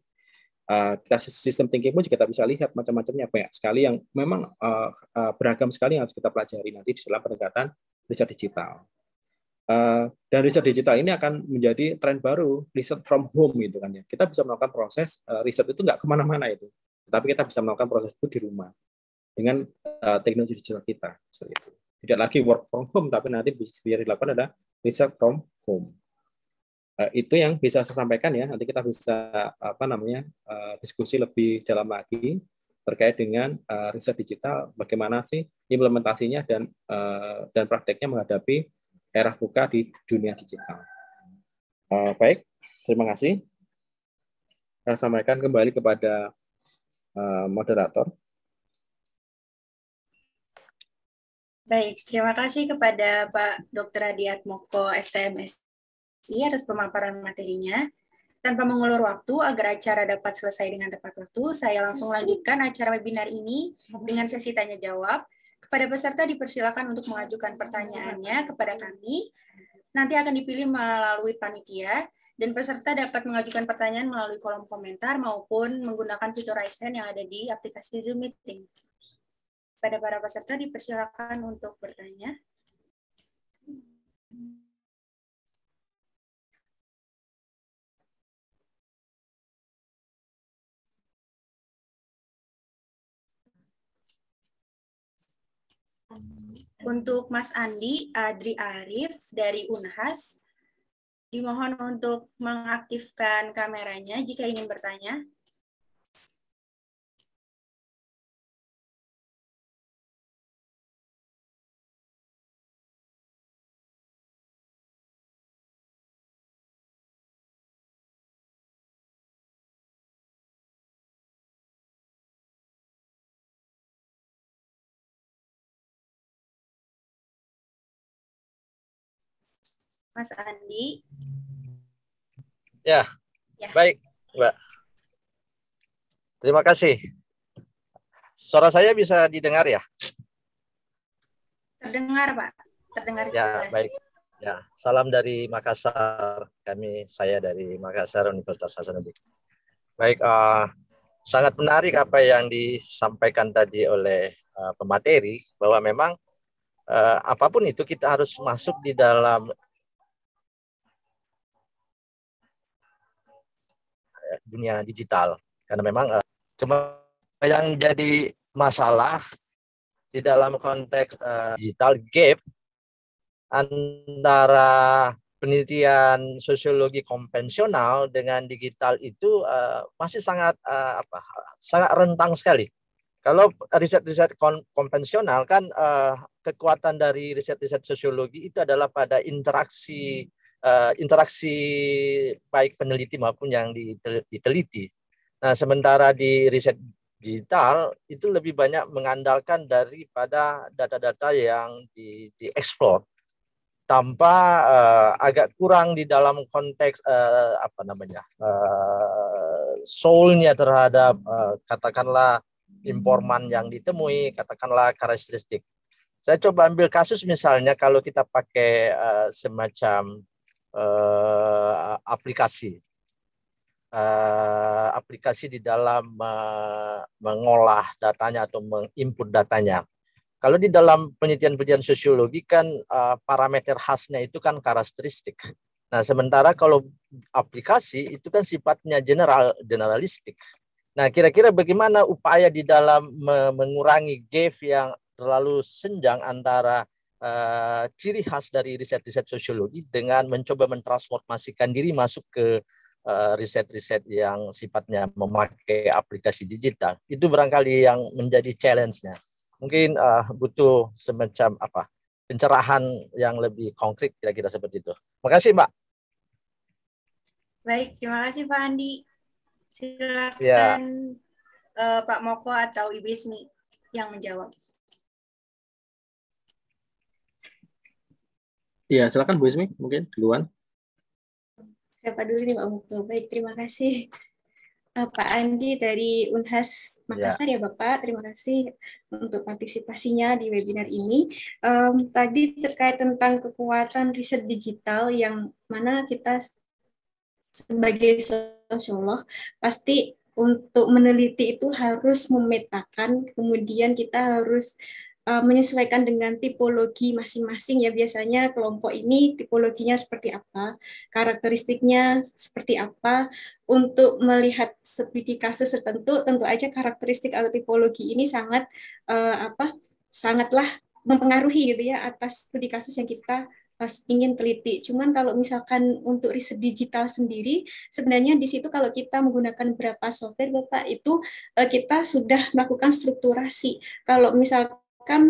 Kita sistem thinking pun juga kita bisa lihat macam-macamnya, banyak sekali yang memang beragam sekali yang harus kita pelajari nanti di dalam pendekatan riset digital. Dan riset digital ini akan menjadi tren baru, riset from home gitu kan ya. Kita bisa melakukan proses riset itu nggak kemana-mana itu, tetapi kita bisa melakukan proses itu di rumah dengan teknologi digital kita. Tidak lagi work from home, tapi nanti bisa dilakukan adalah riset from home. Itu yang bisa saya sampaikan ya. Nanti kita bisa diskusi lebih dalam lagi terkait dengan riset digital, bagaimana sih implementasinya dan prakteknya menghadapi era VUCA di dunia digital. Baik, terima kasih. Saya sampaikan kembali kepada moderator. Baik, terima kasih kepada Pak Dr. Adiatmoko, STMSI atas pemaparan materinya. Tanpa mengulur waktu, agar acara dapat selesai dengan tepat waktu, saya langsung lanjutkan acara webinar ini dengan sesi tanya-jawab. Kepada peserta dipersilakan untuk mengajukan pertanyaannya kepada kami. Nanti akan dipilih melalui panitia, dan peserta dapat mengajukan pertanyaan melalui kolom komentar maupun menggunakan fitur raise hand yang ada di aplikasi Zoom Meeting. Pada para peserta dipersilakan untuk bertanya. Untuk Mas Andi Adri Arif dari Unhas, dimohon untuk mengaktifkan kameranya jika ingin bertanya. Mas Andi. Ya, baik, Mbak. Terima kasih. Suara saya bisa didengar ya? Terdengar, Pak. Terdengar ya, jelas. Baik. Ya, salam dari Makassar. Saya dari Makassar, Universitas Hasanuddin. Baik, sangat menarik apa yang disampaikan tadi oleh pemateri, bahwa memang apapun itu kita harus masuk di dalam dunia digital, karena memang cuma yang jadi masalah di dalam konteks digital gap antara penelitian sosiologi konvensional dengan digital itu masih sangat sangat rentang sekali. Kalau riset-riset konvensional kan kekuatan dari riset-riset sosiologi itu adalah pada interaksi baik peneliti maupun yang diteliti. Nah, sementara di riset digital itu lebih banyak mengandalkan daripada data-data yang dieksplor tanpa agak kurang di dalam konteks soul-nya terhadap katakanlah informan yang ditemui, katakanlah karakteristik. Saya coba ambil kasus misalnya kalau kita pakai semacam aplikasi di dalam mengolah datanya atau menginput datanya. Kalau di dalam penelitian sosiologi kan parameter khasnya itu kan karakteristik. Nah, sementara kalau aplikasi itu kan sifatnya generalistik. Nah, kira-kira bagaimana upaya di dalam mengurangi gap yang terlalu senjang antara ciri khas dari riset-riset sosiologi dengan mencoba mentransformasikan diri masuk ke riset-riset yang sifatnya memakai aplikasi digital. Itu barangkali yang menjadi challenge-nya. Mungkin butuh semacam pencerahan yang lebih konkret, kira-kira seperti itu. Terima kasih, Mbak. Baik, terima kasih Pak Andi. Silakan Ya. Pak Moko atau Ibu Ismi yang menjawab. Iya, silakan Bu Ismi, mungkin duluan. Siapa dulu nih Pak Moko? Baik, terima kasih. Pak Andi dari Unhas Makassar ya Bapak, terima kasih untuk partisipasinya di webinar ini. Tadi terkait tentang kekuatan riset digital yang mana kita sebagai sosiolog pasti untuk meneliti itu harus memetakan, kemudian kita harus menyesuaikan dengan tipologi masing-masing ya, biasanya kelompok ini tipologinya seperti apa, karakteristiknya seperti apa. Untuk melihat studi kasus tertentu, tentu aja karakteristik atau tipologi ini sangatlah mempengaruhi gitu ya atas studi kasus yang kita ingin teliti. Cuman kalau misalkan untuk riset digital sendiri, sebenarnya di situ kalau kita menggunakan beberapa software Bapak, itu kita sudah melakukan strukturasi. Kalau misalkan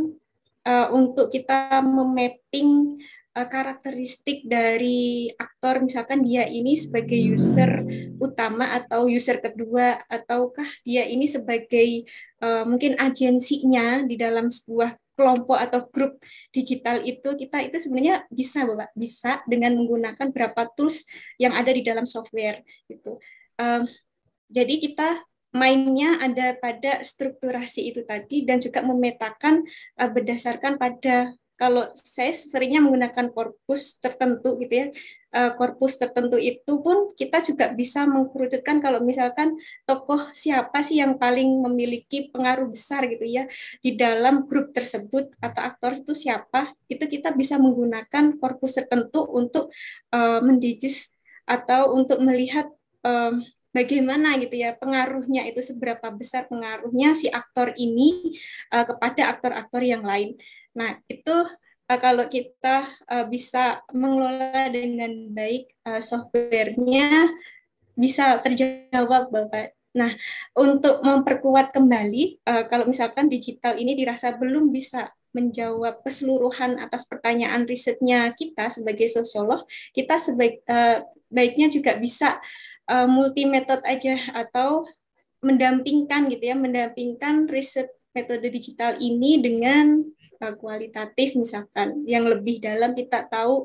untuk kita memapping karakteristik dari aktor, misalkan dia ini sebagai user utama atau user kedua, ataukah dia ini sebagai mungkin agensinya di dalam sebuah kelompok atau grup digital, itu kita itu sebenarnya bisa Bapak, bisa dengan menggunakan beberapa tools yang ada di dalam software gitu. Jadi kita mainnya ada pada strukturasi itu tadi dan juga memetakan berdasarkan pada, kalau saya seringnya menggunakan korpus tertentu gitu ya, korpus tertentu itu pun kita juga bisa mengkerucutkan kalau misalkan tokoh siapa sih yang paling memiliki pengaruh besar gitu ya di dalam grup tersebut atau aktor itu siapa, itu kita bisa menggunakan korpus tertentu untuk mendigis atau untuk melihat bagaimana gitu ya pengaruhnya, itu seberapa besar pengaruhnya si aktor ini kepada aktor-aktor yang lain. Nah, itu kalau kita bisa mengelola dengan baik softwarenya bisa terjawab Bapak. Nah, untuk memperkuat kembali, kalau misalkan digital ini dirasa belum bisa menjawab keseluruhan atas pertanyaan risetnya kita sebagai sosiolog, kita baiknya juga bisa multi metode aja atau mendampingkan gitu ya, mendampingkan riset metode digital ini dengan kualitatif misalkan yang lebih dalam, kita tahu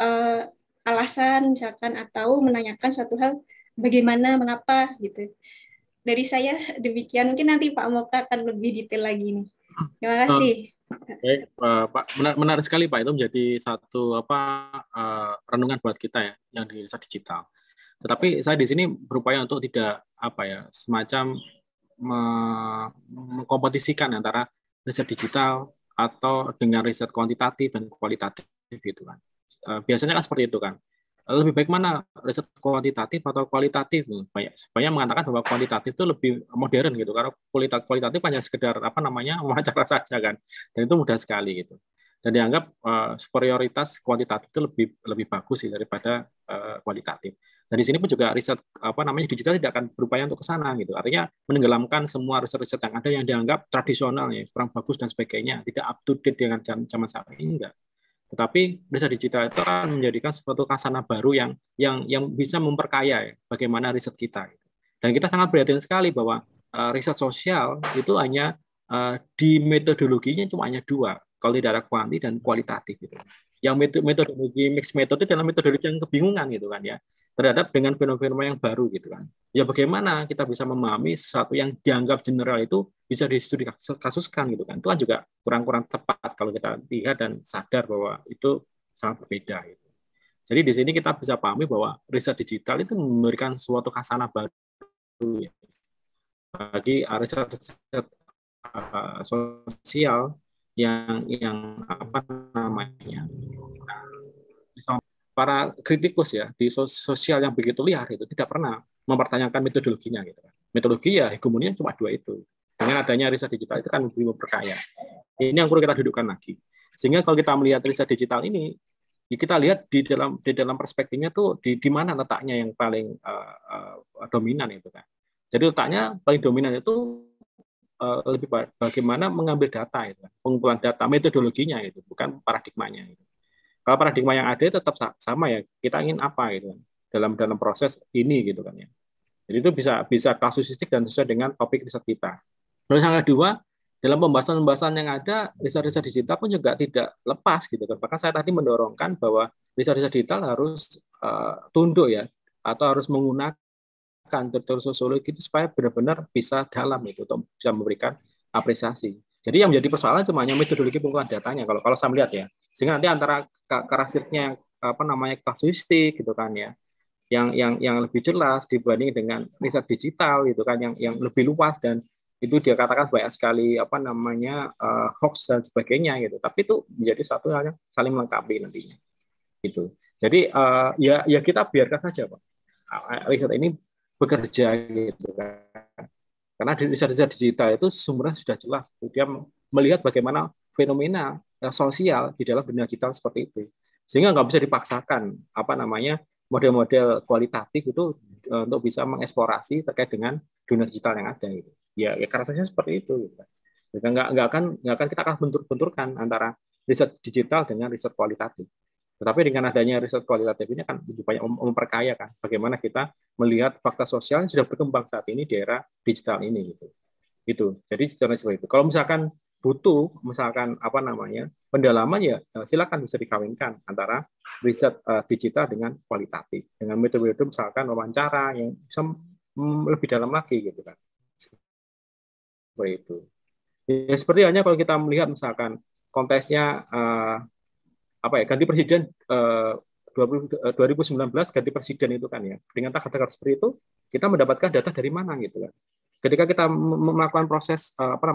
alasan misalkan atau menanyakan suatu hal bagaimana, mengapa gitu. Dari saya demikian, mungkin nanti Pak Moka akan lebih detail lagi nih. Terima kasih. Baik, Pak, menarik sekali Pak, itu menjadi satu renungan buat kita ya yang di riset digital. Tetapi saya di sini berupaya untuk tidak semacam mengkompetisikan antara riset digital atau dengan riset kuantitatif dan kualitatif gitu kan. Biasanya kan seperti itu kan. Lebih baik mana riset kuantitatif atau kualitatif? Banyak mengatakan bahwa kuantitatif itu lebih modern gitu, karena kualitatif hanya sekedar wawancara saja kan, dan itu mudah sekali gitu. Dan dianggap superioritas kuantitatif itu lebih bagus sih daripada kualitatif. Dan di sini pun juga riset digital tidak akan berupaya untuk ke sana gitu. Artinya menenggelamkan semua riset-riset yang ada yang dianggap tradisional ya, kurang bagus dan sebagainya, tidak up to date dengan zaman saat ini, enggak. Tetapi riset digital itu akan menjadikan suatu khasana baru yang bisa memperkaya ya, bagaimana riset kita. Dan kita sangat prihatin sekali bahwa riset sosial itu hanya di metodologinya cuma hanya dua, kalau tidak ada kuanti dan kualitatif. Gitu. Yang metodologi mixed method itu adalah metodologi yang kebingungan gitu kan ya, terhadap dengan fenomena yang baru gitu kan. Ya bagaimana kita bisa memahami sesuatu yang dianggap general itu bisa distudi kasuskan gitu kan. Itu kan juga kurang tepat kalau kita lihat dan sadar bahwa itu sangat berbeda gitu. Jadi di sini kita bisa pahami bahwa riset digital itu memberikan suatu khasana baru ya, bagi riset sosial yang para kritikus ya di sosial yang begitu liar itu tidak pernah mempertanyakan metodologinya gitu. Metodologi ya hegemoninya cuma dua itu. Dengan adanya riset digital itu kan lebih memperkaya. Ini yang perlu kita dudukkan lagi. Sehingga kalau kita melihat riset digital ini, kita lihat di dalam perspektifnya tuh di mana letaknya yang paling dominan itu kan. Jadi letaknya paling dominan itu lebih bagaimana mengambil data itu, pengumpulan data, metodologinya itu, bukan paradigmanya itu. Kalau paradigma yang ada tetap sama ya, kita ingin apa gitu dalam proses ini gitu kan ya. Jadi itu bisa kasuistik dan sesuai dengan topik riset kita. Terus yang kedua, dalam pembahasan yang ada, riset-riset digital pun juga tidak lepas gitu kan. Bahkan saya tadi mendorongkan bahwa riset-riset digital harus tunduk ya, atau harus menggunakan teori sosiologi itu supaya benar-benar bisa dalam itu untuk bisa memberikan apresiasi. Jadi yang menjadi persoalan cuma hanya metodologi pengumpulan datanya kalau saya melihat ya. Sehingga nanti antara karakteristiknya kasuistik gitu kan ya, yang lebih jelas dibanding dengan riset digital gitu kan yang lebih luas dan itu dia katakan banyak sekali hoax dan sebagainya gitu. Tapi itu menjadi satu hal yang saling melengkapi nantinya. Gitu. Jadi ya kita biarkan saja Pak. Riset ini bekerja gitu kan. Karena di riset digital itu sumbernya sudah jelas. Dia melihat bagaimana fenomena sosial di dalam dunia digital seperti itu. Sehingga nggak bisa dipaksakan model-model kualitatif itu untuk bisa mengeksplorasi terkait dengan dunia digital yang ada gitu. Ya karakternya seperti itu gitu. Nggak akan kita akan bentur-benturkan antara riset digital dengan riset kualitatif. Tetapi dengan adanya riset kualitatif ini akan lebih banyak memperkaya kan bagaimana kita melihat fakta sosial yang sudah berkembang saat ini di era digital ini gitu. Itu. Jadi seperti itu. Kalau misalkan butuh pendalaman ya silakan bisa dikawinkan antara riset digital dengan kualitatif dengan metode misalkan wawancara yang bisa lebih dalam lagi gitu kan. Seperti itu. Ya seperti halnya kalau kita melihat misalkan konteksnya ganti presiden 2019 ganti presiden itu kan ya. Dengan tagar-tagar seperti itu kita mendapatkan data dari mana gitu kan. Ketika kita melakukan proses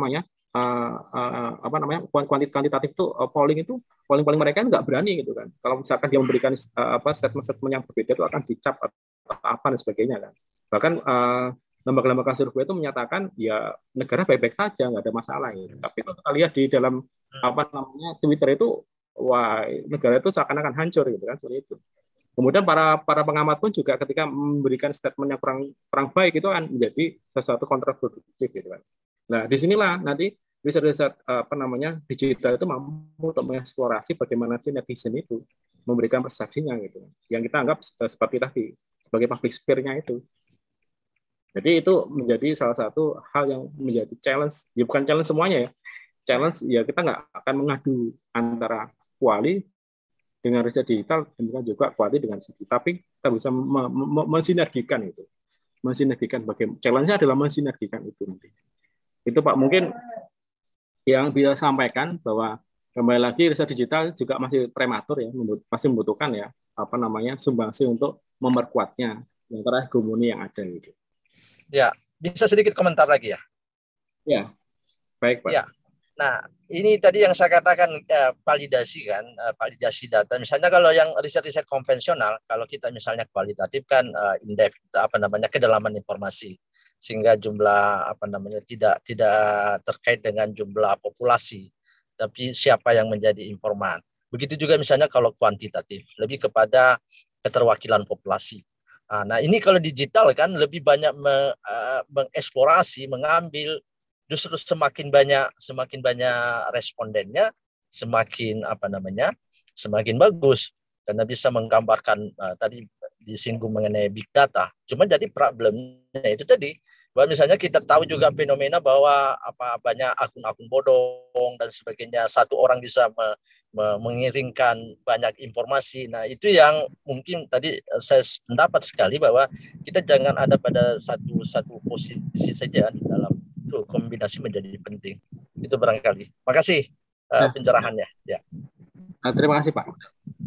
kuantitatif itu polling mereka nggak berani gitu kan. Kalau misalkan dia memberikan statement yang berbeda itu akan dicap atau apa dan sebagainya kan. Bahkan lembaga-lembaga survei itu menyatakan ya negara baik-baik saja, nggak ada masalah gitu. Tapi kalau kita lihat di dalam Twitter itu wah negara itu seakan-akan hancur gitu kan seperti itu. Kemudian para pengamat pun juga ketika memberikan statement yang kurang baik itu kan menjadi sesuatu kontraproduktif gitu kan. Nah, disinilah nanti riset-riset digital itu mampu untuk mengeksplorasi bagaimana si netizen itu memberikan persepsinya gitu. Yang kita anggap seperti tadi sebagai public sphere-nya itu. Jadi itu menjadi salah satu hal yang menjadi challenge, ya bukan challenge semuanya ya. Challenge ya kita nggak akan mengadu antara kuali dengan riset digital dan juga kuali dengan riset digital, tapi kita bisa mensinergikan itu. Mensinergikan bagaimana challenge-nya adalah mensinergikan itu nanti. Itu Pak mungkin yang bisa sampaikan bahwa kembali lagi riset digital juga masih prematur ya, masih membutuhkan ya sumbangsi untuk memperkuatnya antara hegemoni yang ada gitu. Ya, bisa sedikit komentar lagi ya. Ya, baik Pak. Ya. Nah, ini tadi yang saya katakan validasi kan, validasi data. Misalnya kalau yang riset-riset konvensional, kalau kita misalnya kualitatif kan in-depth, kedalaman informasi, sehingga jumlah tidak terkait dengan jumlah populasi, tapi siapa yang menjadi informan. Begitu juga misalnya kalau kuantitatif, lebih kepada keterwakilan populasi. Nah, ini kalau digital kan lebih banyak mengeksplorasi, mengambil. Justru semakin banyak respondennya, semakin semakin bagus karena bisa menggambarkan tadi disinggung mengenai big data. Cuma jadi problemnya itu tadi bahwa misalnya kita tahu juga fenomena bahwa banyak akun-akun bodong dan sebagainya. Satu orang bisa mengirimkan banyak informasi. Nah, itu yang mungkin tadi saya pendapat sekali bahwa kita jangan ada pada satu posisi saja di dalam kombinasi menjadi penting. Itu barangkali. Makasih pencerahannya. Ya. Terima kasih Pak.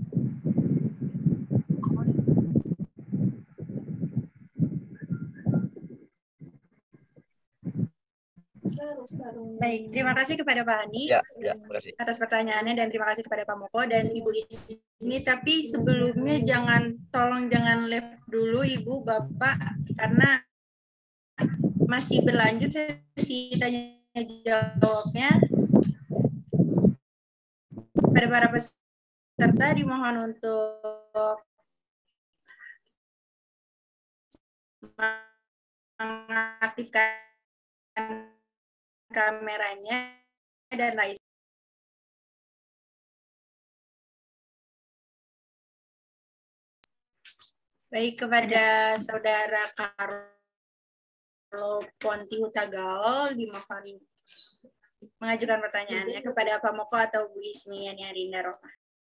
Baik, terima kasih kepada Pak Andi atas pertanyaannya dan terima kasih kepada Pak Moko dan Ibu Ismi. Tapi sebelumnya tolong jangan live dulu Ibu Bapak karena masih berlanjut sesi tanya jawabnya. Pada para peserta dimohon untuk mengaktifkan kameranya dan lain. Baik, kepada Saudara Carlo Ponti Hutagal dimohon mengajukan pertanyaannya kepada Pak Moko atau Bu Ismi Yani Arinda Rohmah.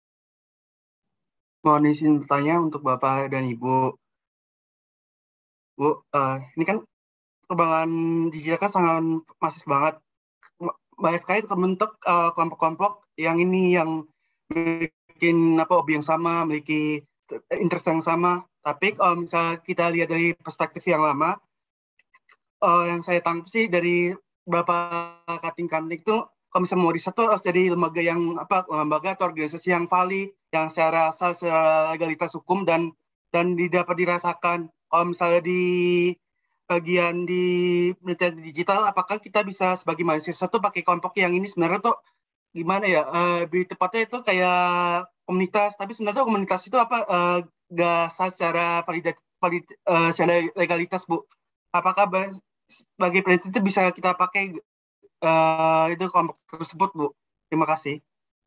Mohon izin bertanya untuk Bapak dan Ibu. Bu, ini kan perkembangan digital kan sangat masif banget. Banyak sekali terbentuk kelompok-kelompok yang bikin hobi yang sama, memiliki interest yang sama. Tapi kalau misalnya kita lihat dari perspektif yang lama, yang saya tangkap sih dari beberapa kating-kating itu, kalau misalnya mau riset tuh harus jadi lembaga atau organisasi yang valid, yang secara legalitas hukum dan dapat dirasakan. Kalau misalnya di bagian di penelitian digital, apakah kita bisa sebagai mahasiswa tuh pakai kelompok yang ini sebenarnya tuh gimana ya? Lebih tepatnya itu kayak komunitas, tapi sebenarnya komunitas itu nggak secara secara legalitas, Bu. Apakah sebagai peneliti itu bisa kita pakai itu kelompok tersebut, Bu? Terima kasih.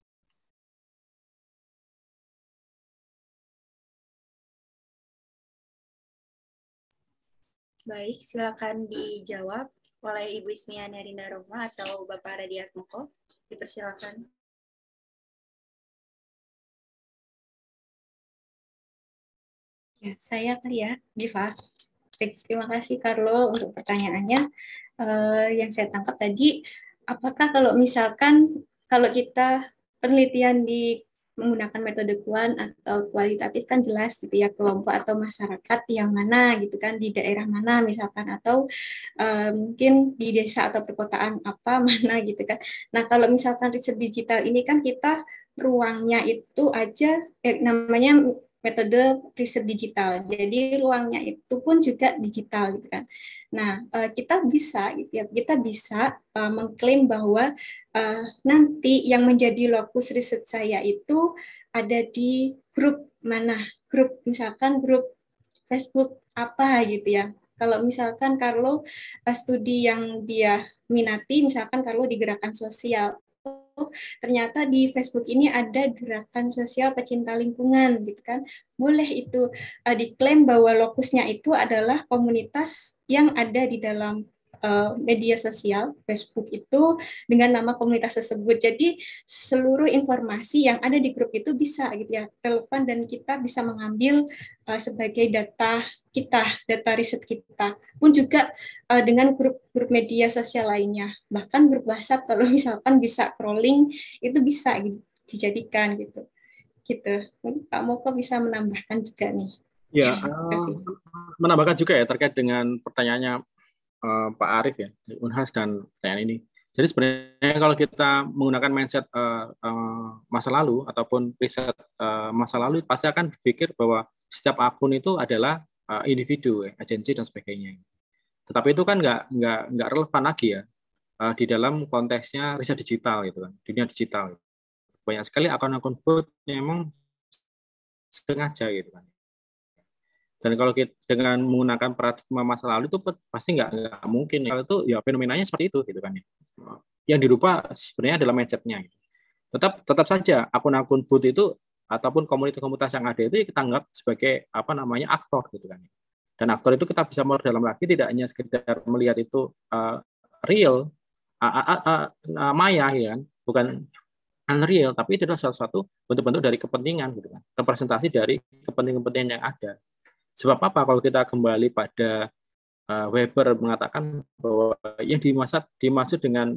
Baik, silakan dijawab oleh Ibu Ismi Yani Arinda Rohmah atau Bapak Radiat Moko. Dipersilakan. Ya, saya kali ya, Diva. Terima kasih Carlo untuk pertanyaannya. Yang saya tangkap tadi, apakah kalau misalkan kalau kita penelitian menggunakan metode kuan atau kualitatif kan jelas gitu ya, kelompok atau masyarakat yang mana gitu kan, di daerah mana misalkan, atau mungkin di desa atau perkotaan apa mana gitu kan. Nah, kalau misalkan riset digital ini kan kita ruangnya itu aja namanya metode riset digital. Jadi ruangnya itu pun juga digital gitu kan. Nah, kita bisa gitu ya, kita bisa mengklaim bahwa nanti yang menjadi lokus riset saya itu ada di grup mana? Grup misalkan grup Facebook apa gitu ya. Kalau misalkan Carlo studi yang dia minati, misalkan Carlo di gerakan sosial, ternyata di Facebook ini ada gerakan sosial pecinta lingkungan gitu kan, boleh itu diklaim bahwa lokusnya itu adalah komunitas yang ada di dalam media sosial Facebook itu dengan nama komunitas tersebut. Jadi seluruh informasi yang ada di grup itu bisa gitu ya relevan dan kita bisa mengambil sebagai data kita, data riset kita. Pun juga dengan grup-grup media sosial lainnya. Bahkan grup WhatsApp kalau misalkan bisa crawling itu bisa dijadikan gitu. Gitu. Pak Moko bisa menambahkan juga nih. Ya, menambahkan juga ya terkait dengan pertanyaannya Pak Arief ya, Unhas dan TN ini. Jadi sebenarnya kalau kita menggunakan mindset masa lalu ataupun riset masa lalu, pasti akan berpikir bahwa setiap akun itu adalah individu, agensi dan sebagainya. Tetapi itu kan nggak relevan lagi ya di dalam konteksnya riset digital gitu kan, dunia digital. Banyak sekali akun-akun bot yang memang sengaja gitu kan. Dan kalau kita dengan menggunakan paradigma masa lalu itu pasti nggak mungkin. Kalau itu ya fenomenanya seperti itu gitu kan. Yang dirubah sebenarnya adalah mindset-nya. Gitu. Tetap saja akun-akun bot itu ataupun komunitas-komunitas yang ada itu kita anggap sebagai aktor gitu kan. Dan aktor itu kita bisa dalam lagi, tidak hanya sekedar melihat itu real, maya ya kan, bukan unreal, tapi itu adalah salah satu bentuk-bentuk dari kepentingan gitu kan, representasi dari kepentingan-kepentingan yang ada. Sebab apa kalau kita kembali pada Weber mengatakan bahwa yang dimaksud dengan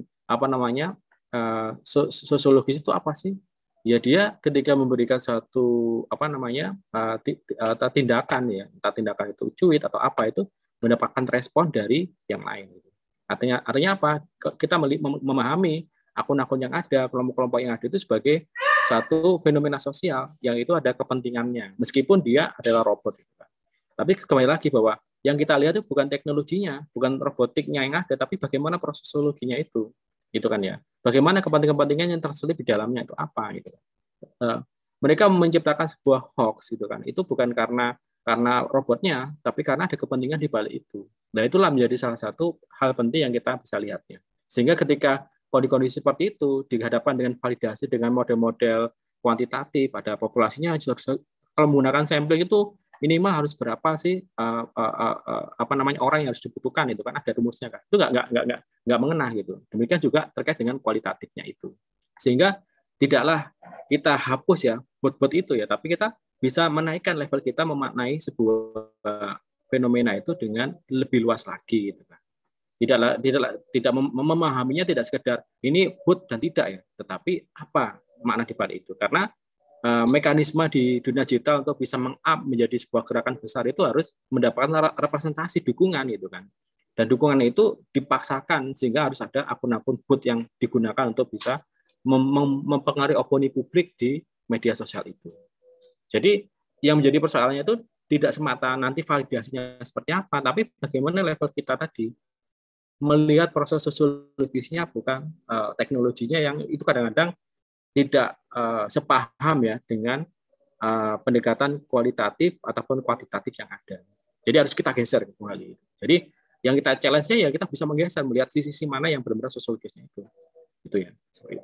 sosiologis itu apa sih? Ya dia ketika memberikan satu tindakan ya, entah tindakan itu cuit atau apa, itu mendapatkan respon dari yang lain. Artinya apa? Kita memahami akun-akun yang ada, kelompok-kelompok yang ada itu sebagai satu fenomena sosial yang itu ada kepentingannya, meskipun dia adalah robot. Tapi kembali lagi bahwa yang kita lihat itu bukan teknologinya, bukan robotiknya yang ada, tapi bagaimana proses sosiologinya itu kan ya. Bagaimana kepentingan-kepentingan yang terselip di dalamnya itu apa gitu. Mereka menciptakan sebuah hoax gitu kan. Itu bukan karena robotnya, tapi karena ada kepentingan di balik itu. Nah, itulah menjadi salah satu hal penting yang kita bisa lihatnya. Sehingga ketika kondisi seperti itu dihadapkan dengan validasi dengan model-model kuantitatif pada populasinya, kalau menggunakan sampling itu minimal harus berapa sih orang yang harus dibutuhkan, itu kan ada rumusnya kan. Itu nggak mengena gitu. Demikian juga terkait dengan kualitatifnya itu. Sehingga tidaklah kita hapus ya bot-bot itu ya, tapi kita bisa menaikkan level kita memaknai sebuah fenomena itu dengan lebih luas lagi gitu kan. Tidak memahaminya tidak sekedar ini bot dan tidak ya, tetapi apa makna di balik itu. Karena mekanisme di dunia digital untuk bisa meng-up menjadi sebuah gerakan besar itu harus mendapatkan representasi dukungan gitu kan. Dan dukungan itu dipaksakan sehingga harus ada akun-akun bot yang digunakan untuk bisa mempengaruhi opini publik di media sosial itu. Jadi yang menjadi persoalannya itu tidak semata nanti validasinya seperti apa, tapi bagaimana level kita tadi melihat proses sosiologisnya, bukan teknologinya yang itu kadang-kadang tidak sepaham ya dengan pendekatan kualitatif ataupun kuantitatif yang ada. Jadi harus kita geser kembali. Jadi yang kita challenge-nya ya kita bisa menggeser, melihat sisi mana yang benar-benar sosiologisnya itu ya. Seperti itu.